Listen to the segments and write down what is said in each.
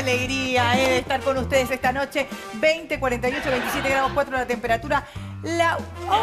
alegría de estar con ustedes esta noche. 20, 48, 27 grados 4 la temperatura. Ya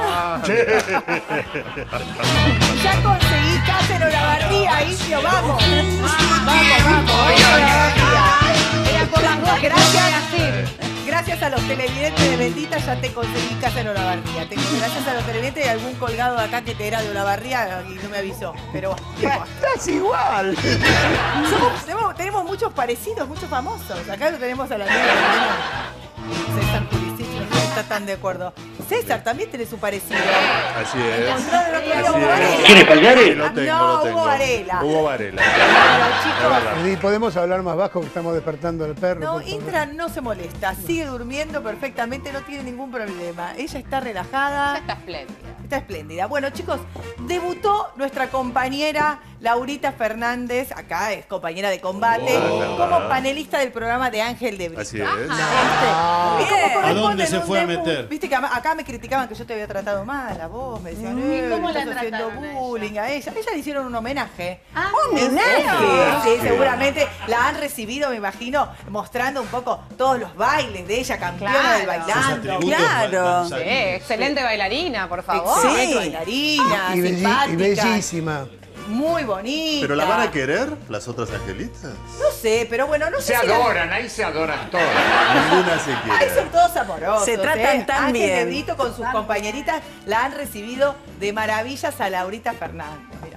conseguí Cáceres Olavarría, Indio, vamos. Vamos. Era por las dos, gracias a los televidentes de Bendita ya te conseguí Cáceres Olavarría. Gracias a los televidentes y algún colgado de acá que te era de Olavarría y no me avisó. Pero estás igual. Tenemos muchos parecidos, muchos famosos. Acá lo tenemos a la negra. César Pulisic, no está tan de acuerdo. César, también tenés un parecido. Así es. ¿Quiere Pagliari? Lo tengo. Hugo Varela. Hugo Varela. Bueno, chicos. ¿Podemos hablar más bajo que estamos despertando al perro? No, Intra no se molesta. Sigue durmiendo perfectamente, no tiene ningún problema. Ella está relajada. Está espléndida. Está espléndida. Bueno, chicos, debutó nuestra compañera Laurita Fernández, acá es compañera de combate, como panelista del programa de Ángel de Brito. Así es. ¿A dónde se fue a meter? Viste que acá me criticaban que yo te había tratado mal a vos, me decían, ¿Cómo estás la haciendo trataron bullying a ella. Ella le hicieron un homenaje. ¿Homenaje? Sí, seguramente la han recibido, me imagino, mostrando un poco todos los bailes de ella, campeona del bailando. Claro. Sí, excelente bailarina, por favor. Excelente bailarina, Y simpática. bellísima. Muy bonita. ¿Pero la van a querer las otras angelitas? No sé, pero bueno, no sé Se si adoran, ahí se adoran todos. Ninguna se Ahí quiere. son todos amorosos. Se tratan tan Ángel bien. de Brito con sus compañeritas la han recibido de maravillas a Laurita Fernández. Mira.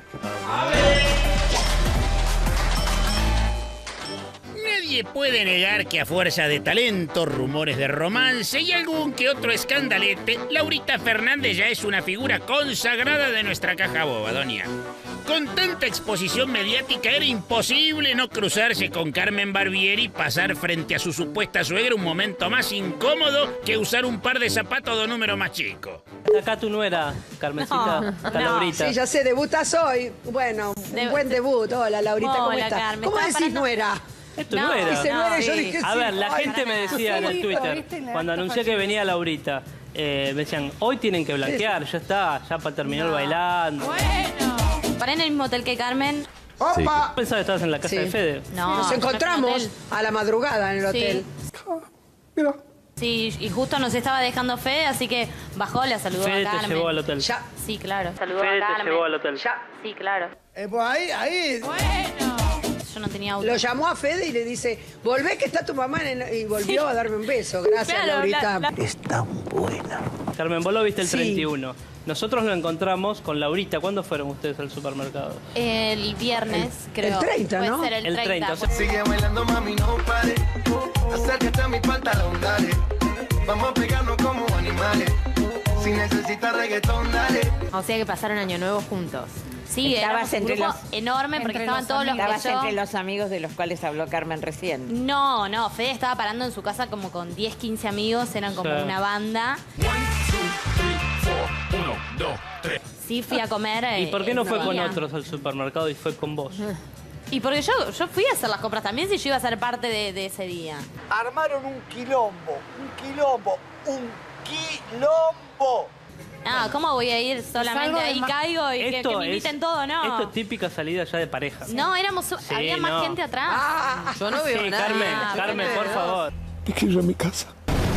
Nadie puede negar que a fuerza de talento, rumores de romance y algún que otro escandalete, Laurita Fernández ya es una figura consagrada de nuestra caja boba, doña. Con tanta exposición mediática era imposible no cruzarse con Carmen Barbieri y pasar frente a su supuesta suegra un momento más incómodo que usar un par de zapatos de número más chico. Acá tu nuera, Carmencita, está Laurita. Sí, ya sé, debutas hoy. Bueno, un buen debut. Hola, Laurita, ¿cómo Hola, estás? Carmen. ¿Cómo Estaba decís parando- nuera? Es tu No, nuera. Dice nuera y yo sí. dije A sí. ver, la gente me decía en el Twitter, cuando anuncié que venía Laurita, me decían, hoy tienen que blanquear, ya está, ya para terminar bailando. Bueno. Paré en el mismo hotel que Carmen. ¡Opa! Pensaba que estabas en la casa Sí. de Fede. No, Nos yo encontramos fui al hotel. a la madrugada en el hotel. Mira. Sí, y justo nos estaba dejando Fede, así que bajó, la saludó Fede a te Carmen. llevó al hotel. Ya. Sí, claro. Saludó Fede a te Carmen. llevó al hotel. Ya. Sí, claro. Pues ahí. Bueno. Yo no tenía auto. Lo llamó a Fede y le dice, volvé que está tu mamá y volvió a darme un beso. Gracias, Claro, Laurita. Es tan buena. Carmen, vos lo viste el Sí. 31. Nosotros lo encontramos con Laurita. ¿Cuándo fueron ustedes al supermercado? El viernes, creo. 30, ¿no? Puede ser el 30. o sea, Sigue bailando, mami, no pare. Acércate a mi pantalón, dale. Vamos a pegarnos como animales. Si necesitas reggaetón, dale. O sea que pasaron Año Nuevo juntos. Sí, Estabas éramos un entre grupo los- enorme porque estaban todos los que Estabas yo... entre los amigos de los cuales habló Carmen recién. No, Fede estaba parando en su casa como con 10, 15 amigos, eran como Sí. una banda. Sí, fui a comer. ¿Y por qué no ese fue con día. otros al supermercado y fue con vos? Y porque yo fui a hacer las compras también si yo iba a ser parte de ese día. Armaron un quilombo. Ah, ¿cómo voy a ir solamente ahí caigo y que me inviten todo? No. Esto es típica salida ya de pareja. No, había más no. gente atrás. Yo no veo Sí, nada. Carmen, por favor. Es que yo en mi casa.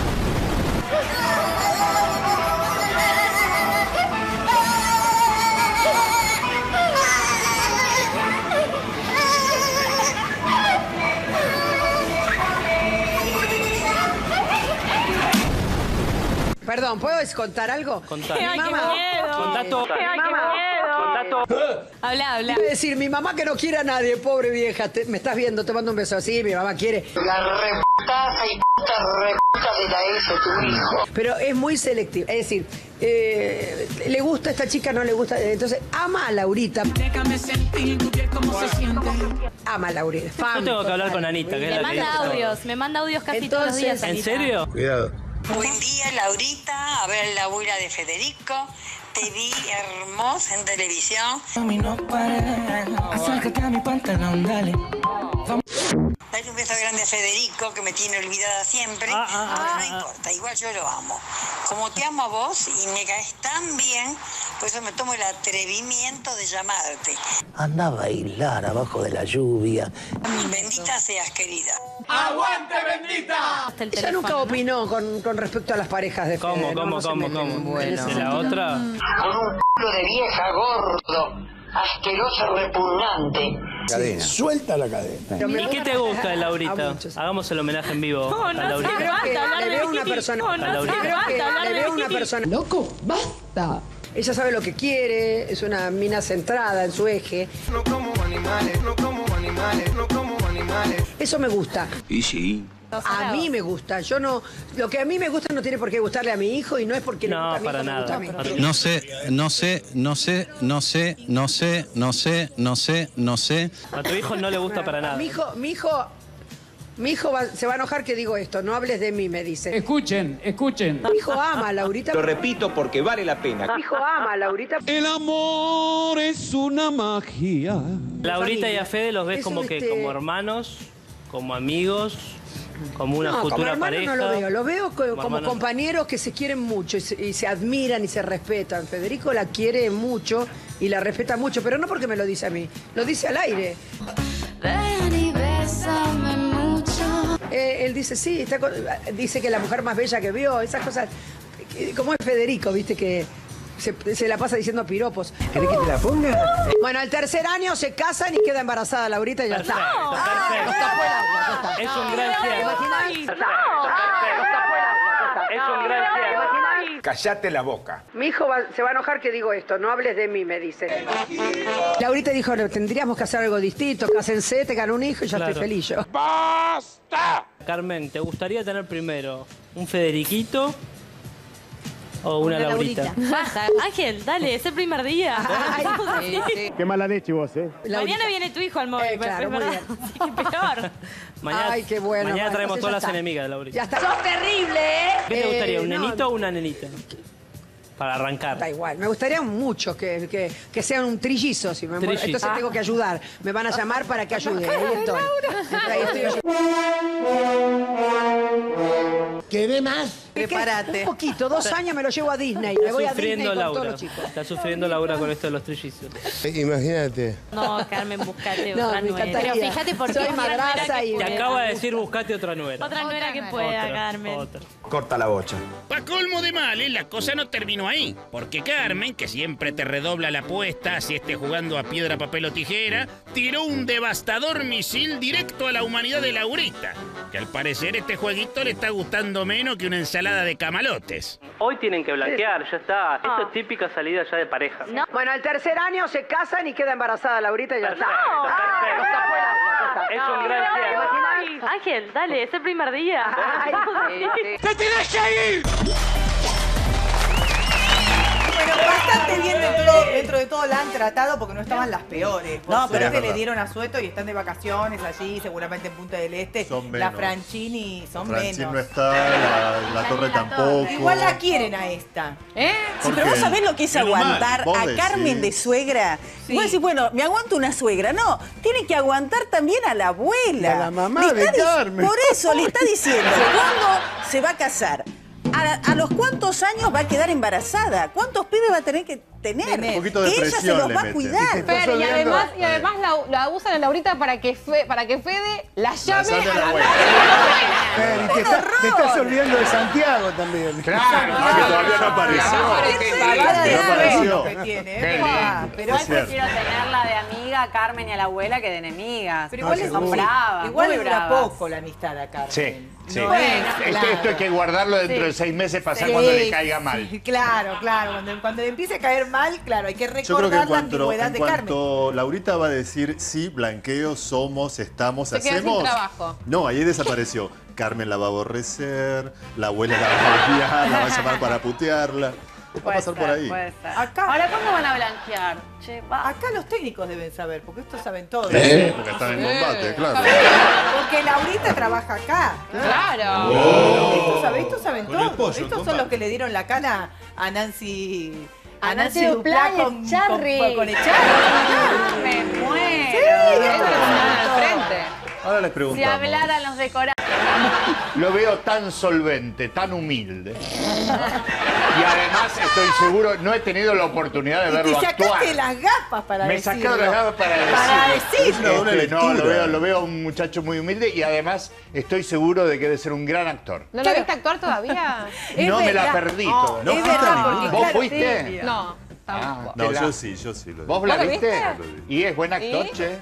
Perdón, ¿puedo contar algo? Contá. Mi mamá, Contá todo. Contá todo. Habla. iba a decir, mi mamá que no quiere a nadie, pobre vieja, me estás viendo, te mando un beso así, mi mamá quiere. La reputaza y puta de la S, tu hijo. Pero es muy selectivo, es decir, le gusta a esta chica, no le gusta, entonces ama a Laurita. Déjame sentir tu piel como se siente. Ama a Laurita. Yo Fan tengo que hablar total. con Anita, que es Me la que manda dice todo. audios, me manda audios casi todos los días. ¿En Anita. serio? Cuidado. Buen día, Laurita. A ver la abuela de Federico. Te vi hermosa en televisión. Mami, no pares. Acércate a mi pantalón, dale. Dale un beso grande a Federico, que me tiene olvidada siempre. Pero no importa, igual yo lo amo. Como te amo a vos y me caes tan bien, por eso me tomo el atrevimiento de llamarte. Anda a bailar abajo de la lluvia. Bendita seas, querida. ¡Aguante, bendita! Ella nunca opinó con respecto a las parejas de Fede. ¿Cómo? Bueno. ¿De la otra? Con un culo de vieja gordo, asqueroso, repugnante. Cadena. Suelta la cadena. ¿Y qué te gusta de Laurita? Hagamos el homenaje en vivo a Laurita. Creo que le veo una persona. Le veo una persona. Loco, basta. Ella sabe lo que quiere, es una mina centrada en su eje. No como animales, no como animales, no como animales. Eso me gusta. Y sí. A mí me gusta. Yo no. Lo que a mí me gusta no tiene por qué gustarle a mi hijo y no es porque le gusta a mi hijo, me gusta a mí. No sé. A tu hijo no le gusta para nada. Mi hijo se va a enojar que digo esto. No hables de mí, me dice. Escuchen. Mi hijo ama a Laurita. Lo repito porque vale la pena. Mi hijo ama a Laurita. El amor es una magia. Laurita y a Fede los ves Eso, como que como hermanos, como amigos, como una No, como futura hermano pareja. no lo veo. Lo veo como hermano. compañeros que se quieren mucho y se admiran y se respetan. Federico la quiere mucho y la respeta mucho, pero no porque me lo dice a mí. Lo dice al aire. Ven y bésame mucho. Él dice, sí, dice que la mujer más bella que vio, esas cosas. Como es Federico, viste, que se la pasa diciendo piropos. ¿Querés que te la ponga? Bueno, al tercer año se casan y queda embarazada Laurita y ya está. Perfecto. Nos tapó el agua, ya está. Es un gran ¿Te cielo. imaginas? Es un gran cielo. Cállate la boca. Mi hijo se va a enojar que digo esto, no hables de mí, me dice. Laurita dijo, no, tendríamos que hacer algo distinto, cásense, tengan un hijo y ya Claro. estoy feliz yo. ¡Basta! Carmen, ¿te gustaría tener primero un Federiquito o una Laurita? Basta. Ángel, dale, es el primer día. Qué mala leche vos, Mañana viene tu hijo al móvil, claro, es muy verdad. Así que peor. Mañana, Ay, qué bueno. Mañana Bueno, traemos entonces todas ya las está. enemigas de Laurita. Ya está. ¡Sos terrible, ¿Qué te gustaría, un no, nenito o una nenita? Para arrancar. Da igual, me gustaría mucho que sean un trillizo. Si me muero. Trillizo. Entonces tengo que ayudar. Me van a llamar para que ayude. Ahí estoy. Ahí estoy. ¿Qué de más? Prepárate. Un poquito, 2 años me lo llevo a Disney. Me Está voy a Disney sufriendo con todos Laura. los chicos. Está sufriendo Laura con esto de los trillizos. Imagínate. No, Carmen, buscate No, otra me nuera. encantaría. Pero fíjate por qué Soy otra madraza nuera que y- Te pueda. acaba de decir buscate otra nuera. Otra nuera que pueda, Otra, Carmen. otra. Corta la bocha. Pa' colmo de males, la cosa no terminó ahí. Porque Carmen, que siempre te redobla la apuesta, así esté jugando a piedra, papel o tijera, tiró un devastador misil directo a la humanidad de Laurita. Que al parecer este jueguito le está gustando menos que una ensalada de camalotes. Hoy tienen que blanquear, ya está. Esto es típica salida ya de pareja. Bueno, al tercer año se casan y queda embarazada Laurita y ya está. Perfecto. Nos tapó el agua, ya está. Es un gran ¿Te cielo. imaginas? Ángel, dale, es el primer día. ¡Te tenés que ir! Bueno, bastante bien dentro de todo la han tratado porque no estaban las peores. Por No, pero suerte es le verdad. dieron asueto y están de vacaciones allí, seguramente en Punta del Este. Son La menos. Franchini son Francine menos. no está, la torre tampoco. Igual la quieren a esta. Sí, ¿Por pero qué? vos sabés lo que es Menos mal, aguantar vos a decís. Carmen de suegra. Sí. Vos decís, bueno, me aguanto una suegra. No, tiene que aguantar también a la abuela. A la mamá Le de está Carmen. Por eso le está diciendo, ¿cuándo se va a casar? ¿A los cuántos años va a quedar embarazada? ¿Cuántos pibes va a tener que tener? Un poquito de Que ella se presión los le va a mete. cuidar. Pero, y además la usan a Laurita para que Fede la llame llame a la a la abuela. Fer, y te estás olvidando de Santiago también. Claro, que todavía no apareció. No apareció. Que tiene, Qué ¿eh? lindo. Pero Es cierto. tenerla de amiga a Carmen y a la abuela que de enemigas. Pero igual seguro. igual le dura poco la amistad a Carmen. Sí, sí. No, Esto hay que guardarlo dentro de 6 meses, pasar cuando le caiga mal. Sí, claro. Cuando le empiece a caer mal, claro, hay que Yo creo que recordar en la antigüedad de Carmen. cuanto Laurita va a decir sí, blanqueo, somos, estamos, Se queda sin hacemos. trabajo. No, ahí desapareció. Carmen la va a aborrecer, la abuela la va a odiar, la va a llamar para putearla. Va a pasar por ahí. Acá, Ahora, ¿cuándo van a blanquear? Che, va. acá los técnicos deben saber, porque estos saben todo. Sí, porque están en combate, claro. Porque Laurita trabaja acá. Claro. Estos saben Con el todo. pollo, Estos el son los combate. que le dieron la cana a Nancy. A Nancy Duplá y con Echarri. Echarri. Me muero. Sí, Esto esto lo lo saben saben al todo. frente. Ahora les Si preguntamos. hablaran los decorados. Lo veo tan solvente, tan humilde. Y además estoy seguro, no he tenido la oportunidad de Y te verlo sacaste actuar. las gafas para Me decirlo. sacaron las gafas para decirlo. Para decirlo. No, lo veo un muchacho muy humilde y además estoy seguro de que debe ser un gran actor. ¿No lo viste actuar todavía? No me la perdí todavía. No, es verdad, porque ¿Vos claro, fuiste? No. Ah, No, te la- yo sí lo vi. ¿Vos la ¿Vos lo viste? viste? Y es buen actor, ¿Y? che.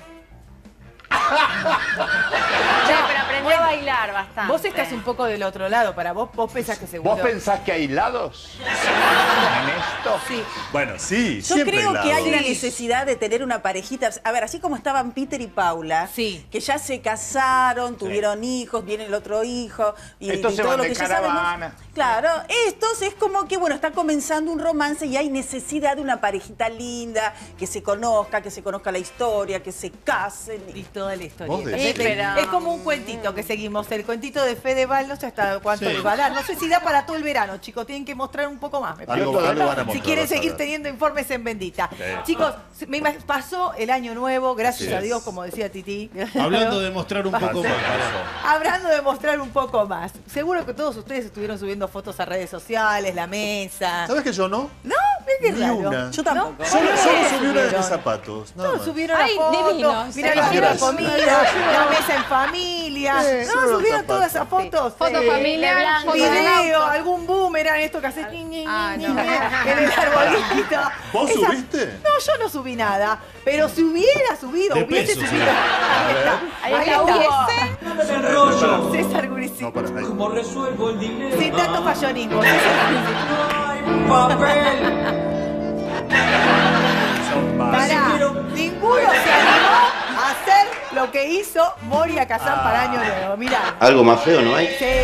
Pero aprendió a bailar bastante. Vos estás un poco del otro lado. Para vos pensás que seguro. ¿Vos pensás que hay lados en esto? Sí. Bueno, sí, Yo siempre creo que hay lado. una necesidad de tener una parejita. A ver, así como estaban Peter y Paula, que ya se casaron, tuvieron hijos, viene el otro hijo y, Estos y se todo van lo de que ya caravana. sabemos. Claro, estos es como que, bueno, está comenzando un romance y hay necesidad de una parejita linda, que se conozca la historia, que se casen. Y toda la historia. Vos decís. Es como un cuentito que seguimos. El cuentito de Fedeval, no sé hasta cuánto les va a dar. No sé si da para todo el verano, chicos. Tienen que mostrar un poco más, me parece. Algo van a mostrar, Si quieren vas a seguir ver. teniendo informes en Bendita. Sí. Chicos, pasó el año nuevo, gracias Así a es. Dios, como decía Titi. Hablando de mostrar un poco más. Hablando de mostrar un poco más. Seguro que todos ustedes estuvieron subiendo fotos a redes sociales, la mesa. ¿Sabes que yo no? ¿No? Es Ni raro. una. Yo tampoco. Solo subí una de subieron? mis zapatos. Nada No, más. subieron Ay, la foto, divinos. mirá Ay, la gracias. comida, la mesa en familia. Sí, No, solo subieron zapatos. todas esas fotos. Foto familiar, de foto blanco, del video, auto. algún boomerang, esto que hace en Ah, no. el arbolito. ¿Vos Esa- subiste? No, yo no subí nada. Pero si hubiera subido, De hubiese peso, subido. sí. Ahí Ahí está. está. Hubiese. César Gurici. No, para ahí. Como resuelvo el dinero. Sin tanto fallonismo. César Gurici. Papel. Pará, ninguno se animó a hacer lo que hizo Moria Kazan para Año Nuevo. Mirá. Algo más feo, ¿no hay? Sí.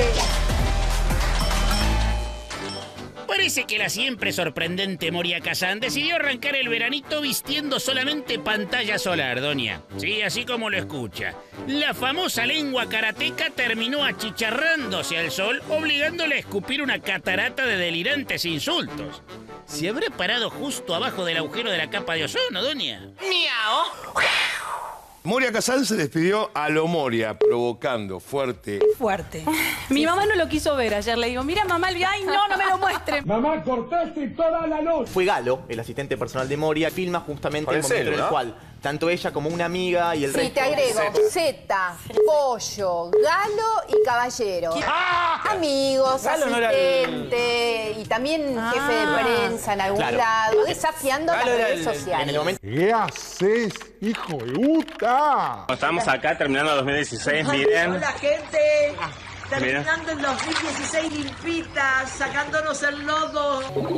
Parece que la siempre sorprendente Moria Kazan decidió arrancar el veranito vistiendo solamente pantalla solar, doña. Sí, así como lo escucha. La famosa lengua karateca terminó achicharrándose al sol, obligándole a escupir una catarata de delirantes insultos. ¿Se habrá parado justo abajo del agujero de la capa de ozono, doña? ¡Miau! Moria Kazan se despidió a lo Moria, provocando fuerte. Fuerte. Mi mamá no lo quiso ver ayer. Le digo, mira mamá, ay no, no me lo muestren. Mamá, cortaste toda la luz. Fue Galo, el asistente personal de Moria, filma justamente Con el el momento celu, en el ¿no? cual tanto ella como una amiga y el Sí, resto... te agrego. Zeta, Pollo, Galo y Caballero. Amigos, Galo no era asistente y también jefe de prensa en algún Claro. lado, desafiando las Galo era redes sociales. en el momento... ¿Qué haces, hijo de puta? Estamos acá terminando 2016, miren. Hola, gente. Terminando el 2016 limpitas, sacándonos el lodo.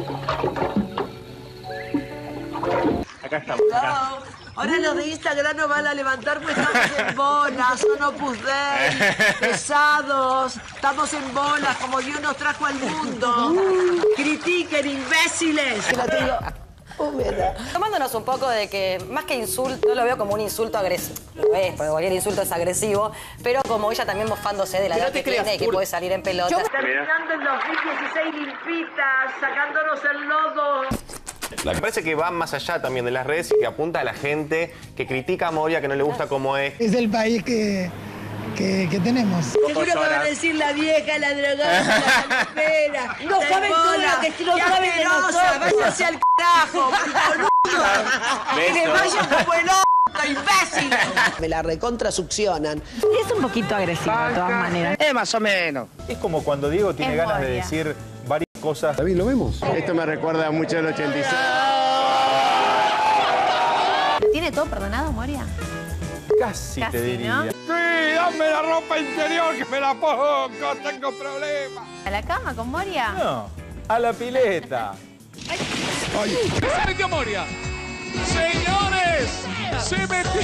Acá estamos. Acá. Ahora los de Instagram nos van a levantar pues estamos en bolas, son Opus Dei, pesados, estamos en bolas como Dios nos trajo al mundo. Critiquen, imbéciles. Tomándonos un poco de que, más que insulto, no lo veo como un insulto agresivo. Lo es, porque cualquier insulto es agresivo, pero como ella también mofándose de la edad que tiene y que puede salir en pelota. Terminando el 2016 limpitas, sacándonos el lodo. Me parece que va más allá también de las redes y que apunta a la gente que critica a Moria, que no le gusta cómo es. Es el país que tenemos. Seguro que van a decir la vieja, la drogada, la calipera. No saben todo lo que no saben de nosotros. Váyanse al carajo, boludo. Que les vayan como el imbécil. Me la recontra succionan. Es un poquito agresivo de todas maneras. Más o menos. Es como cuando Diego tiene Es ganas de Moria. decir varias cosas. David, ¿lo vemos? Esto me recuerda mucho al 86. ¿Tiene todo perdonado, Moria? Casi te diría. ¿no? Sí, dame la ropa interior que me la pongo, tengo problemas. ¿A la cama con Moria? No, a la pileta. ¡Se metió Moria! ¡Señores! ¡Se metió!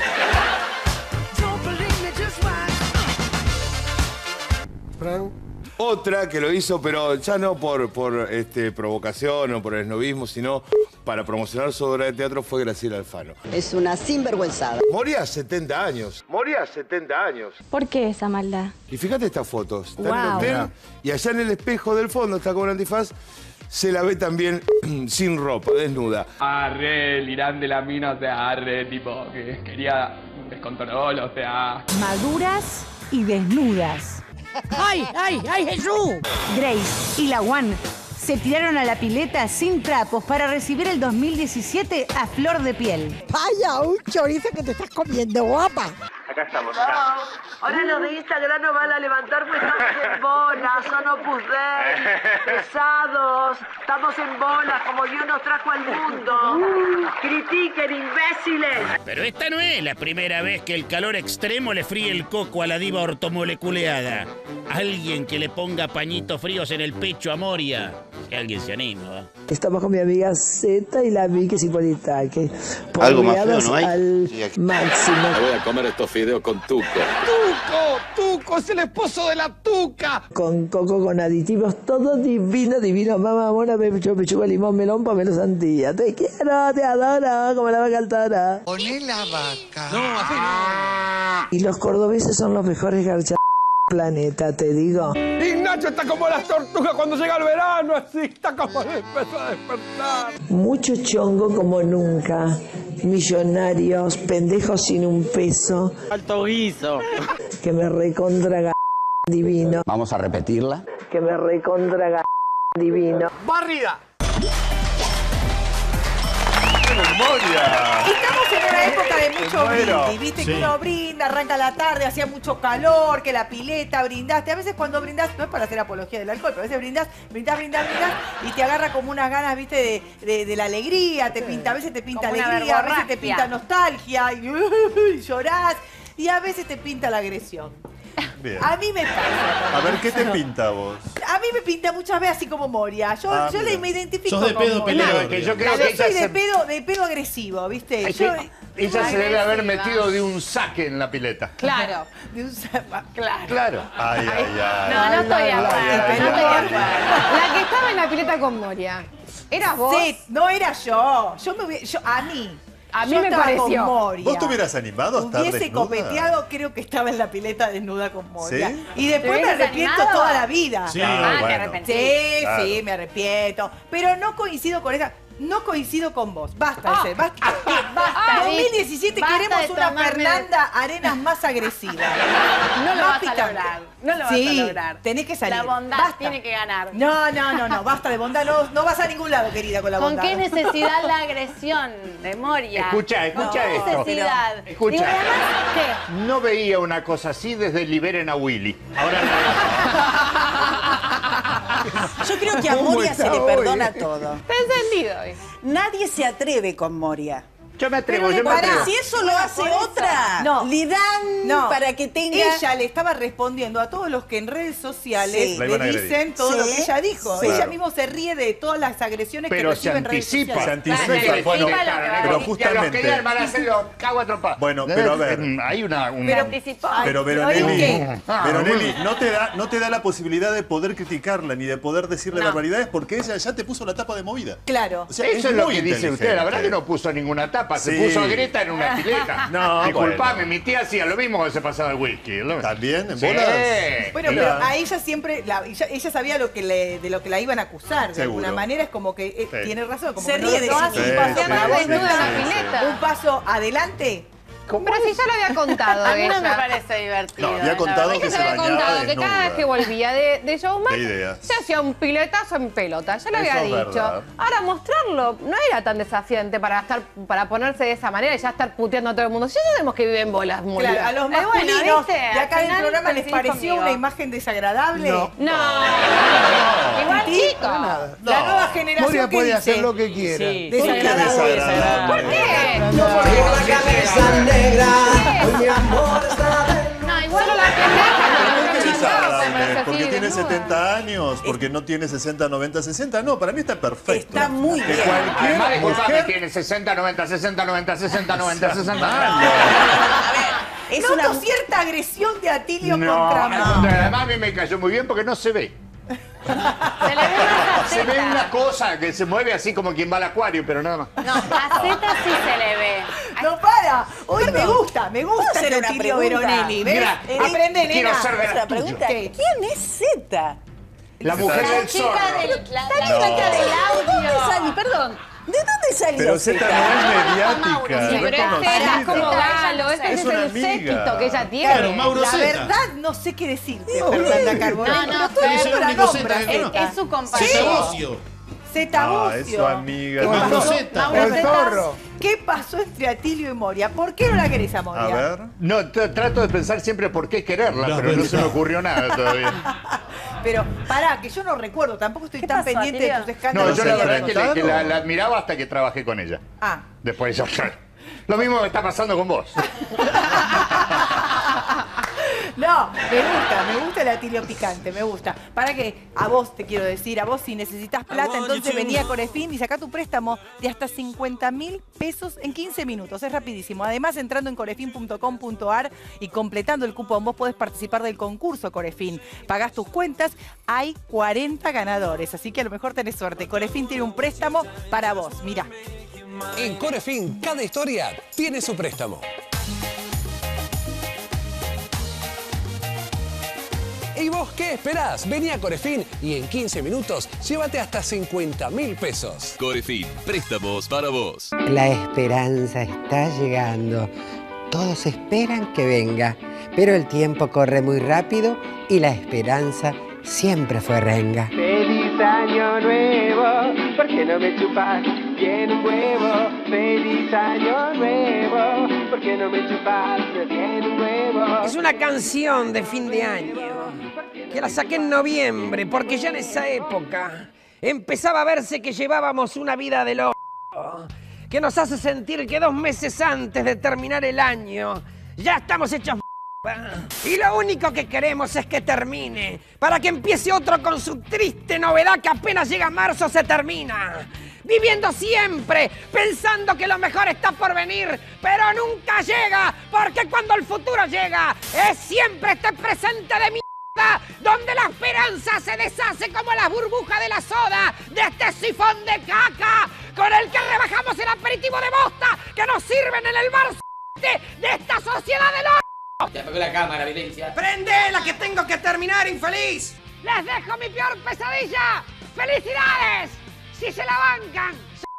Fran, Otra que lo hizo, pero ya no por provocación o por el esnovismo, sino para promocionar su obra de teatro, fue Graciela Alfano. Es una sinvergüenzada. Moría a 70 años. Moría a 70 años. ¿Por qué esa maldad? Y fíjate estas fotos. Está en el Wow. hotel, y allá en el espejo del fondo, está con un antifaz, se la ve también sin ropa, desnuda. Arre, el Irán de la mina, o sea, arre, tipo, que quería un descontrol, o sea. Maduras y desnudas. ¡Ay, ay, ay, Jesús! Grace y la One se tiraron a la pileta sin trapos para recibir el 2017 a flor de piel. Vaya, un chorizo que te estás comiendo, guapa. Acá estamos, acá. Ahora los de Instagram no van a levantar porque estamos en bolas, son Opus Dei, pesados, estamos en bolas como Dios nos trajo al mundo. Critiquen, imbéciles. Pero esta no es la primera vez que el calor extremo le fríe el coco a la diva ortomoleculeada. Alguien que le ponga pañitos fríos en el pecho a Moria. Si alguien se anima, ¿va? Estamos con mi amiga Z y la vi que es igualita, que Algo más feo, porreados ¿no hay? al Sí, aquí. máximo. Me voy a comer estos fideos con tuco. ¡Tuco! ¡Tuco! ¡Es el esposo de la tuca! Con coco, con aditivos, todo divino, divino. Mamá, mona, me chupa limón, melón, pomelo, sandía. Te quiero, te adoro, como la vaca altora. Poné la vaca. No, así no. Y los cordobeses son los mejores garchas del planeta, te digo. Ignacio está como las tortugas cuando llega el verano, así está como empezó a despertar. Mucho chongo como nunca. Millonarios, pendejos sin un peso. Alto guiso. Que me recontra divino. Vamos a repetirla. Que me recontra divino. ¡Barrida! Moria. Estamos en una época de mucho muero. brindis, viste Sí. que uno brinda, arranca la tarde, hacía mucho calor, que la pileta, brindaste. A veces cuando brindás, no es para hacer apología del alcohol, pero a veces brindás y te agarra como unas ganas, viste, de la alegría, te pinta, a veces te pinta Como una alegría, a veces te verborragia. pinta nostalgia, y llorás, y a veces te pinta la agresión. Bien. A mí me pasa. A ver, ¿qué te pinta vos? A mí me pinta muchas veces así como Moria. Yo mira. me identifico Sos de con pedo Moria. peleador. Que yo creo Yo que soy ella de pedo agresivo, ¿viste? Ay, Yo, ella se debe haber agresiva. metido de un saque en la pileta. Claro. de un Claro. Claro. Ay, ay, ay. No, no estoy de acuerdo. No estoy de acuerdo. La que estaba en la pileta con Moria. ¿Eras vos? Sí, no era yo. A mí me estaba pareció. con Moria. ¿Vos te hubieras animado a estar Hubiese desnuda? copeteado, creo que estaba en la pileta desnuda con Moria. ¿Sí? Y después ¿Te me hubieses arrepiento animado? toda la vida. Sí, te bueno. arrepentís. Sí, Claro. sí, me arrepiento. Pero no coincido con esa. No coincido con vos. Basta, ese, basta. Basta, 2017 basta queremos de una tomarme- Fernanda Arenas más agresiva. No lo Más vas a picante. lograr. No lo vas Sí, a lograr. tenés que salir. La bondad Basta. tiene que ganar. No, basta de bondad. No vas a ningún lado, querida, con la ¿Con bondad. qué necesidad la agresión de Moria? Escucha ¿Con qué esto. necesidad? Escucha. Y además, ¿qué? No veía una cosa así desde Liberen a Willy. Ahora Yo creo que a ¿Cómo Moria se está le hoy? perdona todo. Está encendido hoy. Nadie se atreve con Moria. yo me atrevo, Pero yo me pará. atrevo. Si eso lo hace por eso. otra, No. le dan para que tenga... Ella le estaba respondiendo a todos los que en redes sociales Sí. La le iban a agredir. dicen todo Sí. lo que ella dijo. Sí. Ella Claro. mismo se ríe de todas las agresiones Pero que se recibe en redes anticipa. sociales. Se anticipa. Claro, Bueno, anticipa lo que va a pero decir. Y a los justamente. que van a hacer los cago a trompar. Bueno, pero a ver. Hay una... Pero- Anticipó. Pero ¿oye Veronelli, qué? Veronelli, no te da la posibilidad de poder criticarla ni de poder decirle No. barbaridades porque ella ya te puso la tapa de movida. Claro. O sea, Eso es lo muy que dice usted. La verdad que inteligente. no puso ninguna tapa. Se Sí. puso a Greta en una pileta. No, Disculpame, bueno. mi tía hacía lo mismo que se pasaba el whisky. ¿no? ¿También? ¿En Sí. bolas? Bueno, Mira. pero a ella siempre, ella sabía de lo que la iban a acusar. De Seguro. alguna manera es como que Sí. tiene razón. Como Se que ríe de no sí hace un misma. paso Sí, para sí, atrás, sí, desnuda en la sí, pileta. sí. un paso adelante. Pero si ya lo había contado A mí no me ella. parece divertido. No, había la contado verdad. que Ella se se había bañaba contado que cada vez desnuda. que volvía de showmatch Qué ideas. se hacía un piletazo en pelota. Ya lo Eso había es dicho. verdad. Ahora mostrarlo no era tan desafiante para ponerse de esa manera y ya estar puteando a todo el mundo. Ya sabemos que vive en bolas, Moria. Claro, a los bueno, masculinos ¿viste? de acá Al del final programa les coincidís pareció conmigo. una imagen desagradable. No. No. Igual ¿Sí? chico. La nueva generación Moria que puede dice hacer lo que quiera. Sí. ¿Por qué desagradable? ¿Por qué? No, igual Solo la pendeja. ¿Por qué desagradable? Ponerse ¿Porque así, tiene desnuda. 70 años? ¿Porque no tiene 60, 90, 60? No, para mí está perfecto. Está muy Que bien. Además, cualquier disculpame, mujer... tiene 60, 90, 60, 90, 60, 90, 60 Malo. años. Es Noto una... cierta agresión de Atilio No, contra al Mau. contrario, además a mí me cayó muy bien porque no se ve. Se le ve más Se ve faceta. una cosa que se mueve así como quien va al acuario, pero nada más. No, faceta sí se le ve. No para. Hoy me gusta hacer este una Atilio pregunta? Veronelli. ¿Ves? Mira, Aprende, quiero nena. ser de las La pregunta, ¿Qué? ¿quién es Zeta? La mujer La del chica zorro. del... La No. chica del ¿De dónde audio. salió? Perdón, ¿de dónde salió Pero Zeta no es mediática. Sí, no pero es este es como conocida. Galo, este Es es una el amiga. séquito que ella tiene. Claro, Mauro La Zeta. verdad no sé qué decirte, Fernanda Carbonell. No, pero todo el es el mundo la único nombra, Zeta que conozco. Es su compañero. Zetabocio. Zetabocio. Ah, es su amiga. ¿Qué Mauro pasó? Zeta. Mauro El Zeta. zorro. ¿Qué pasó entre Atilio y Moria? ¿Por qué no la querés a Moria? A ver. No, trato de pensar siempre por qué quererla, La pero no verdad. se me ocurrió nada todavía. Pero pará, que yo no recuerdo, tampoco estoy tan pasó, pendiente de Atilio? tus escándalos. No, yo la ¿se verdad es que, enfrentaron? la admiraba hasta que trabajé con ella. Ah. Después ya. Lo mismo que está pasando con vos. No, me gusta el Atilio picante, me gusta. Para que a vos te quiero decir, a vos si necesitas plata, entonces vení a Corefin y sacá tu préstamo de hasta 50.000 pesos en 15 minutos. Es rapidísimo. Además, entrando en corefin.com.ar y completando el cupón, vos podés participar del concurso Corefin. Pagás tus cuentas, hay 40 ganadores, así que a lo mejor tenés suerte. Corefin tiene un préstamo para vos, mirá. En Corefin, cada historia tiene su préstamo. ¿Y vos qué esperás? Vení a Corefin y en 15 minutos llévate hasta 50.000 pesos. Corefin, préstamos para vos. La esperanza está llegando. Todos esperan que venga, pero el tiempo corre muy rápido y la esperanza siempre fue renga. Feliz año nuevo, ¿por qué no me chupas bien un huevo? Feliz año nuevo, ¿por qué no me chupas bien un huevo? Es una canción de fin de año que la saqué en noviembre porque ya en esa época empezaba a verse que llevábamos una vida de loco que nos hace sentir que 2 meses antes de terminar el año ya estamos hechos y lo único que queremos es que termine para que empiece otro con su triste novedad que apenas llega marzo se termina. Viviendo siempre, pensando que lo mejor está por venir, pero nunca llega, porque cuando el futuro llega, es siempre este presente de mierda, donde la esperanza se deshace como las burbujas de la soda, de este sifón de caca, con el que rebajamos el aperitivo de bosta que nos sirven en el bar de esta sociedad de locos. Te apagó la cámara, violencia. ¡Prendela que tengo que terminar, infeliz! ¡Les dejo mi peor pesadilla! ¡Felicidades! ¡Si se la bancan!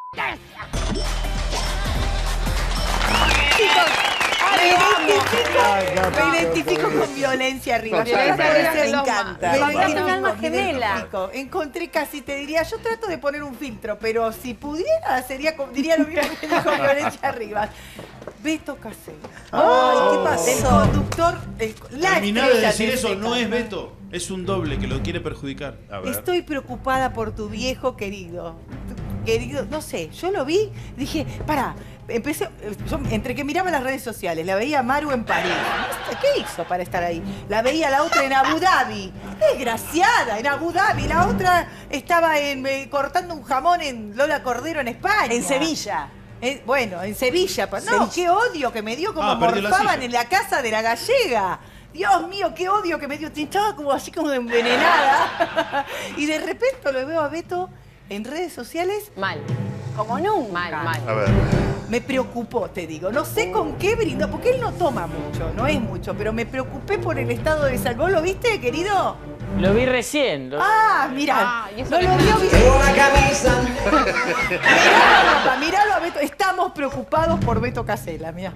Me identifico con Violencia Rivas. Violencia Me encanta. Rivas, Me identifico, un alma me gemela. identifico. Encontré casi, te diría, yo trato de poner un filtro, pero si pudiera, diría lo mismo que dijo Violencia Rivas. Beto Casella. Ay, ¿qué pasó? El conductor, la Terminá de estrella decir de eso, Beto. no es Beto, es un doble que lo quiere perjudicar. Estoy preocupada por tu viejo querido. Querido, no sé, yo lo vi, dije, pará, yo entre que miraba las redes sociales, la veía a Maru en París. ¿Qué hizo para estar ahí? La veía la otra en Abu Dhabi. Desgraciada, en Abu Dhabi. La otra estaba cortando un jamón en Lola Cordero en España. En Sevilla. Bueno, en Sevilla. No, Sevilla. qué odio que me dio como perdió la morfaban silla. en la casa de la gallega. Dios mío, qué odio que me dio. Estaba como así como envenenada. Y de repente lo veo a Beto en redes sociales. Mal. Como nunca. Mal. A ver. Me preocupó, te digo. No sé con qué brindó, porque él no toma mucho, no es mucho, pero me preocupé por el estado de salud. ¿Vos lo viste, querido? Lo vi recién. Ah, mira. ¿y eso No qué lo vio bien. Tengo la camisa. Miralo, papá, miralo a Beto. Estamos preocupados por Beto Casella, mirá.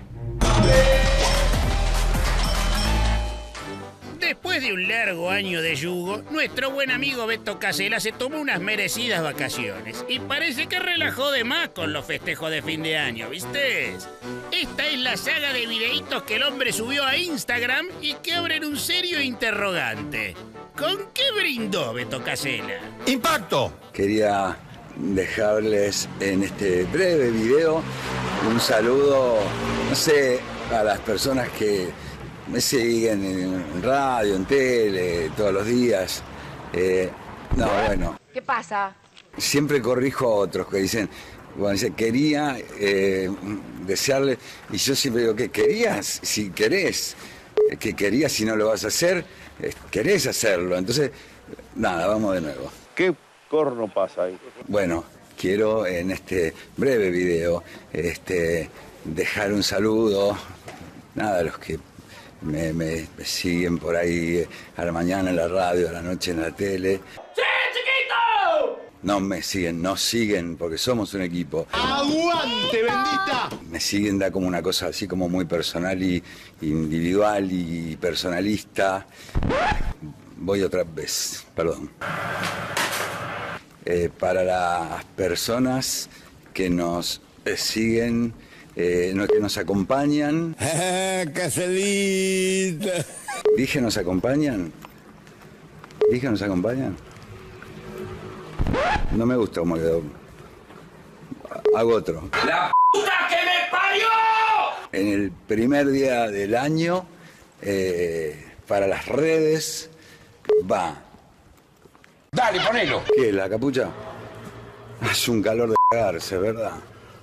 Después de un largo año de yugo, nuestro buen amigo Beto Casella se tomó unas merecidas vacaciones y parece que relajó de más con los festejos de fin de año, ¿viste? Esta es la saga de videitos que el hombre subió a Instagram y que abren un serio interrogante. ¿Con qué brindó Beto Casella? ¡Impacto! Quería dejarles en este breve video un saludo, no sé, a las personas que me siguen en radio, en tele, todos los días. Bueno, ¿Qué pasa? siempre corrijo a otros que dicen, Bueno, dice, quería desearle, y yo siempre digo, ¿qué querías? Si querés, ¿qué querías si no lo vas a hacer? Querés hacerlo. Entonces, nada, vamos de nuevo. ¿Qué corno pasa ahí? Bueno, quiero en este breve video dejar un saludo, nada, a los que me siguen por ahí a la mañana en la radio, a la noche en la tele. ¡Sí, chiquito! No me siguen, nos siguen, porque somos un equipo. ¡Aguante, bendita! Me siguen, da como una cosa así como muy personal y individual y personalista. Voy otra vez, perdón. Para las personas que nos siguen, que nos acompañan. ¡Caselita! ¿Dije nos acompañan? ¿Dije nos acompañan? No me gusta cómo quedó. Hago otro. ¡La puta que me parió! En el primer día del año, para las redes, va. Dale, ponelo. ¿Qué? ¿La capucha? Hace un calor de cagarse, ¿verdad?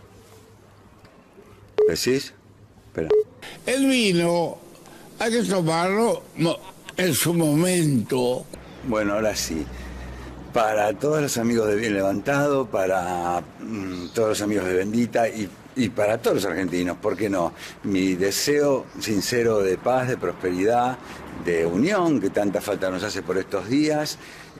¿Decís? Espera. El vino hay que tomarlo en su momento. Bueno, ahora sí. Para todos los amigos de Bien Levantado, para todos los amigos de Bendita y para todos los argentinos, ¿por qué no? Mi deseo sincero de paz, de prosperidad, de unión, que tanta falta nos hace por estos días.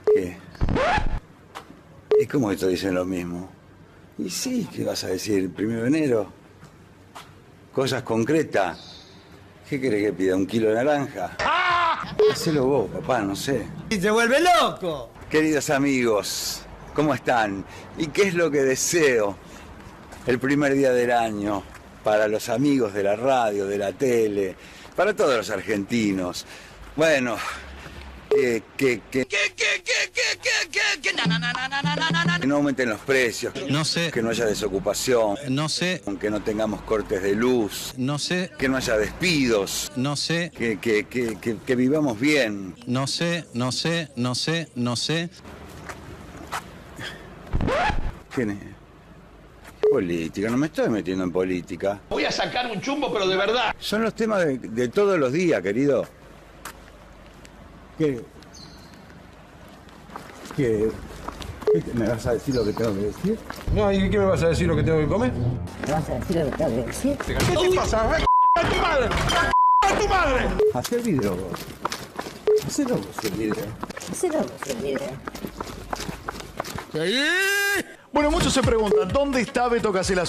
¿Y cómo esto dicen lo mismo? Y sí, ¿qué vas a decir? 1 de enero. Cosas concretas. ¿Qué querés que pida? ¿1 kilo de naranja? Hacelo vos, papá, no sé. ¡Y se vuelve loco! Queridos amigos, ¿cómo están? ¿Y qué es lo que deseo el primer día del año para los amigos de la radio, de la tele, para todos los argentinos? Bueno, que no aumenten los precios, no sé, que no haya desocupación, no sé, que no tengamos cortes de luz, no sé, que no haya despidos, no sé, que vivamos bien. No sé. ¿Quién es? Política, no me estoy metiendo en política. Voy a sacar un chumbo, pero de verdad. Son los temas de todos los días, querido. ¿Qué? ¿Me vas a decir lo que tengo que decir? No, ¿y qué me vas a decir lo que tengo que comer? ¿Me vas a decir lo que tengo que decir? ¿Qué te pasa? ¡A tu madre! ¡A tu madre! Hacé el video vos. Hacelo vos el video. Hacelo vos el video. Bueno, muchos se preguntan, ¿dónde está Beto Casella?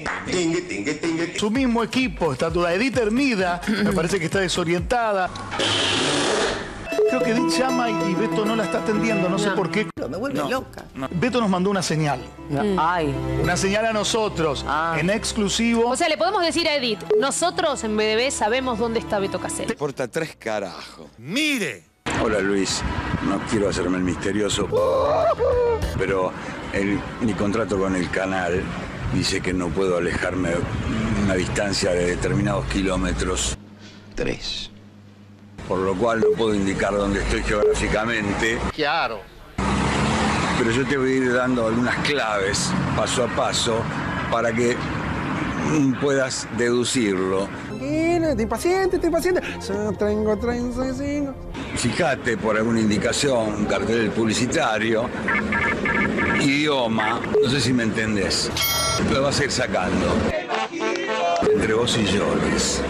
Su mismo equipo, está toda Edith Hermida, me parece que está desorientada. Creo que Edith llama y Beto no la está atendiendo, no sé por qué. Me vuelve loca. Beto nos mandó una señal. Ay. Una señal a nosotros, en exclusivo. O sea, le podemos decir a Edith, nosotros en BDB sabemos dónde está Beto Casella. Importa 3 carajos. ¡Mire! Hola Luis, no quiero hacerme el misterioso, pero mi contrato con el canal dice que no puedo alejarme una distancia de determinados kilómetros. 3. Por lo cual no puedo indicar dónde estoy geográficamente. Claro. Pero yo te voy a ir dando algunas claves, paso a paso, para que puedas deducirlo. Estoy paciente. Tengo 35. Fíjate por alguna indicación, un cartel publicitario, idioma, no sé si me entendés. Lo vas a ir sacando. Entre vos y yo, Luis.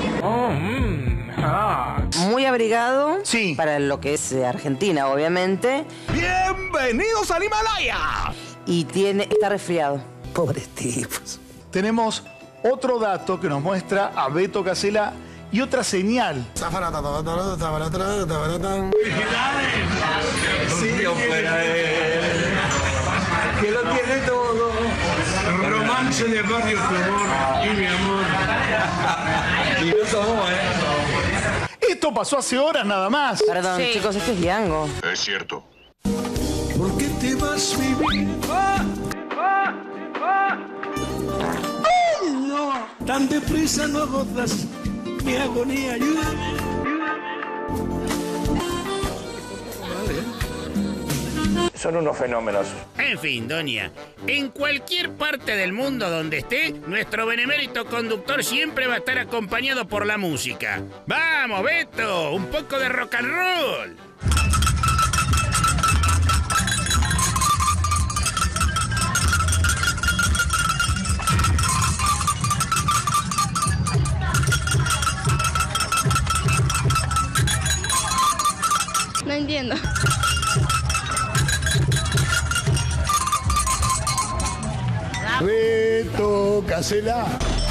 Muy abrigado. Sí. Para lo que es Argentina, obviamente. ¡Bienvenidos al Himalaya! Y está resfriado. Pobres tipos. Tenemos otro dato que nos muestra a Beto Casella y otra señal. Sí, que lo tiene todo. Romance de barrio, tu amor y mi amor. Y no somos, Esto pasó hace horas nada más. Perdón, chicos, esto es Diango. Es cierto. ¿Por qué te vas, mi vida? No, tan deprisa no agotas mi agonía, ayúdame. Son unos fenómenos. En fin, doña, en cualquier parte del mundo donde esté, nuestro benemérito conductor siempre va a estar acompañado por la música. ¡Vamos, Beto! ¡Un poco de rock and roll! No entiendo. Beto, casela.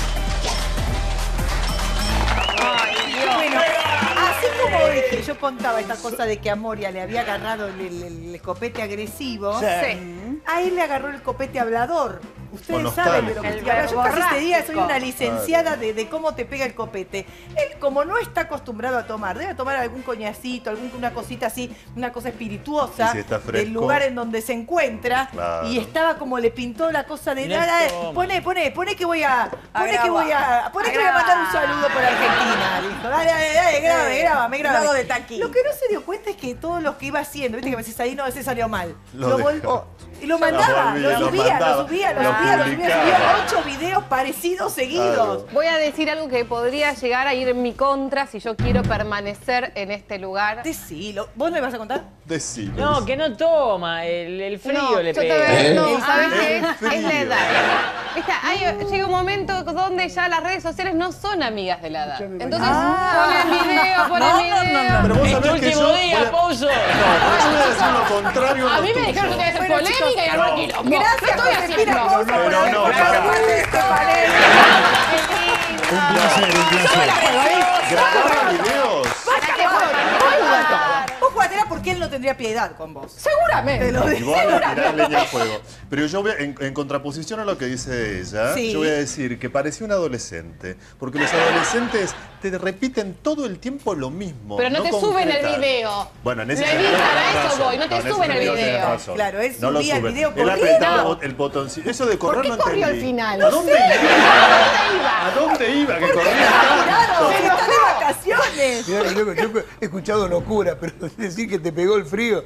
Bueno, así como dije, yo contaba esta cosa de que a Moria le había agarrado el copete agresivo, Sí. a él le agarró el copete hablador. Ustedes O saben de lo que nostálgico. estoy hablando. Yo casi este día soy una borrástico. licenciada de cómo te pega el copete. Él, como no está acostumbrado a tomar, debe tomar algún coñacito, alguna cosita así, una cosa espirituosa Y si está del fresco. lugar en donde se encuentra. Claro. Y estaba como le pintó la cosa de Mirá nada. cómo. Pone que voy a. Pone que grabar. voy a. Pone que voy a mandar un saludo por Argentina. Dijo, dale, grábame. Lo hago de taqui. Lo que no se dio cuenta es que todo lo que iba haciendo, viste que a veces ahí no, a veces salió mal. Lo Y lo mandaba, volvía, lo subía. publicaba. Subió 8 videos parecidos seguidos. Voy a decir algo que podría llegar a ir en mi contra si yo quiero permanecer en este lugar. Decilo. ¿Vos me vas a contar? Decilo. No, que no toma, el frío No, le yo te pega. veo- no, ¿sabes qué? El Es la frío. edad. Viste, llega un momento donde ya las redes sociales no son amigas de la edad. Entonces, ponen video, ponen video. Pero vos Es tu sabés que último yo día, voy a- Pouso. No, pero yo voy a decir lo contrario. A mí lo me dijeron que tuyo. tenía que hacer Bueno, polémica chicos, y armar quilombo. Gracias, ¿Qué estoy Josefina haciendo? Pouso, por haber no, formado no. parte de este panel. Un placer. ¿Grababa videos? Vos jugatela porque él no tendría piedad con vos. Seguramente. Te lo Y digo. vos vas a tirar leña al fuego. Pero yo voy en contraposición a lo que dice ella, Sí. yo voy a decir que parecía un adolescente. Porque los adolescentes te repiten todo el tiempo lo mismo. Pero no te suben el concretan. video. Bueno, en ese Lo sentido editan, tenés a eso razón. voy, no te en ese suben el sentido tenés video. razón. Claro, él No lo subía el suben. video Él corrido. apretaba el botoncito. Eso de correr ¿Por no qué corrió al entendí. final? ¿A dónde iba? ¿A dónde iba? Que corría tanto. Se está de vacaciones. Mirá, loco, yo he escuchado locura, pero decir que te pegó el frío.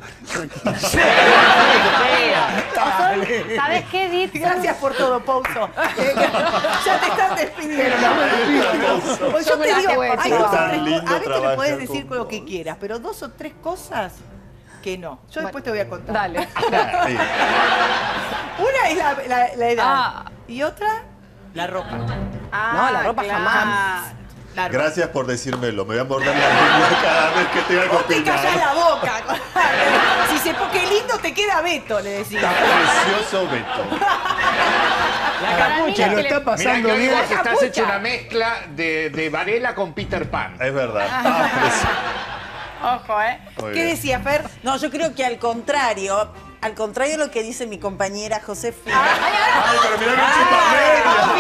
¿Sabes qué, Edith? Gracias por todo, Pouso. Ya te están despidiendo. Pues yo me te la digo, jugué, hay chicos. dos o Tan tres lindo cosas. A Beto le trabajar podés decir con lo que quieras, pero 2 o 3 cosas que no. Yo después te voy a contar. Dale. Sí. Una es la edad. Ah. Y otra, la ropa. No, la ropa jamás. La ropa. Gracias por decírmelo. Me voy a morder la lengua cada vez que tenga que Vos te callás opinar. la boca. Si se qué lindo te queda Beto, le decía. Precioso Beto. La capucha. Lo está Mirá pasando que hoy bien. vos estás capucha. hecho una mezcla de Varela con Peter Pan. Es verdad. Ah, precioso. Ojo, ¿eh? Muy ¿Qué bien. decía, Fer? No, yo creo que al contrario de lo que dice mi compañera Josefina. Ay, pero mirá que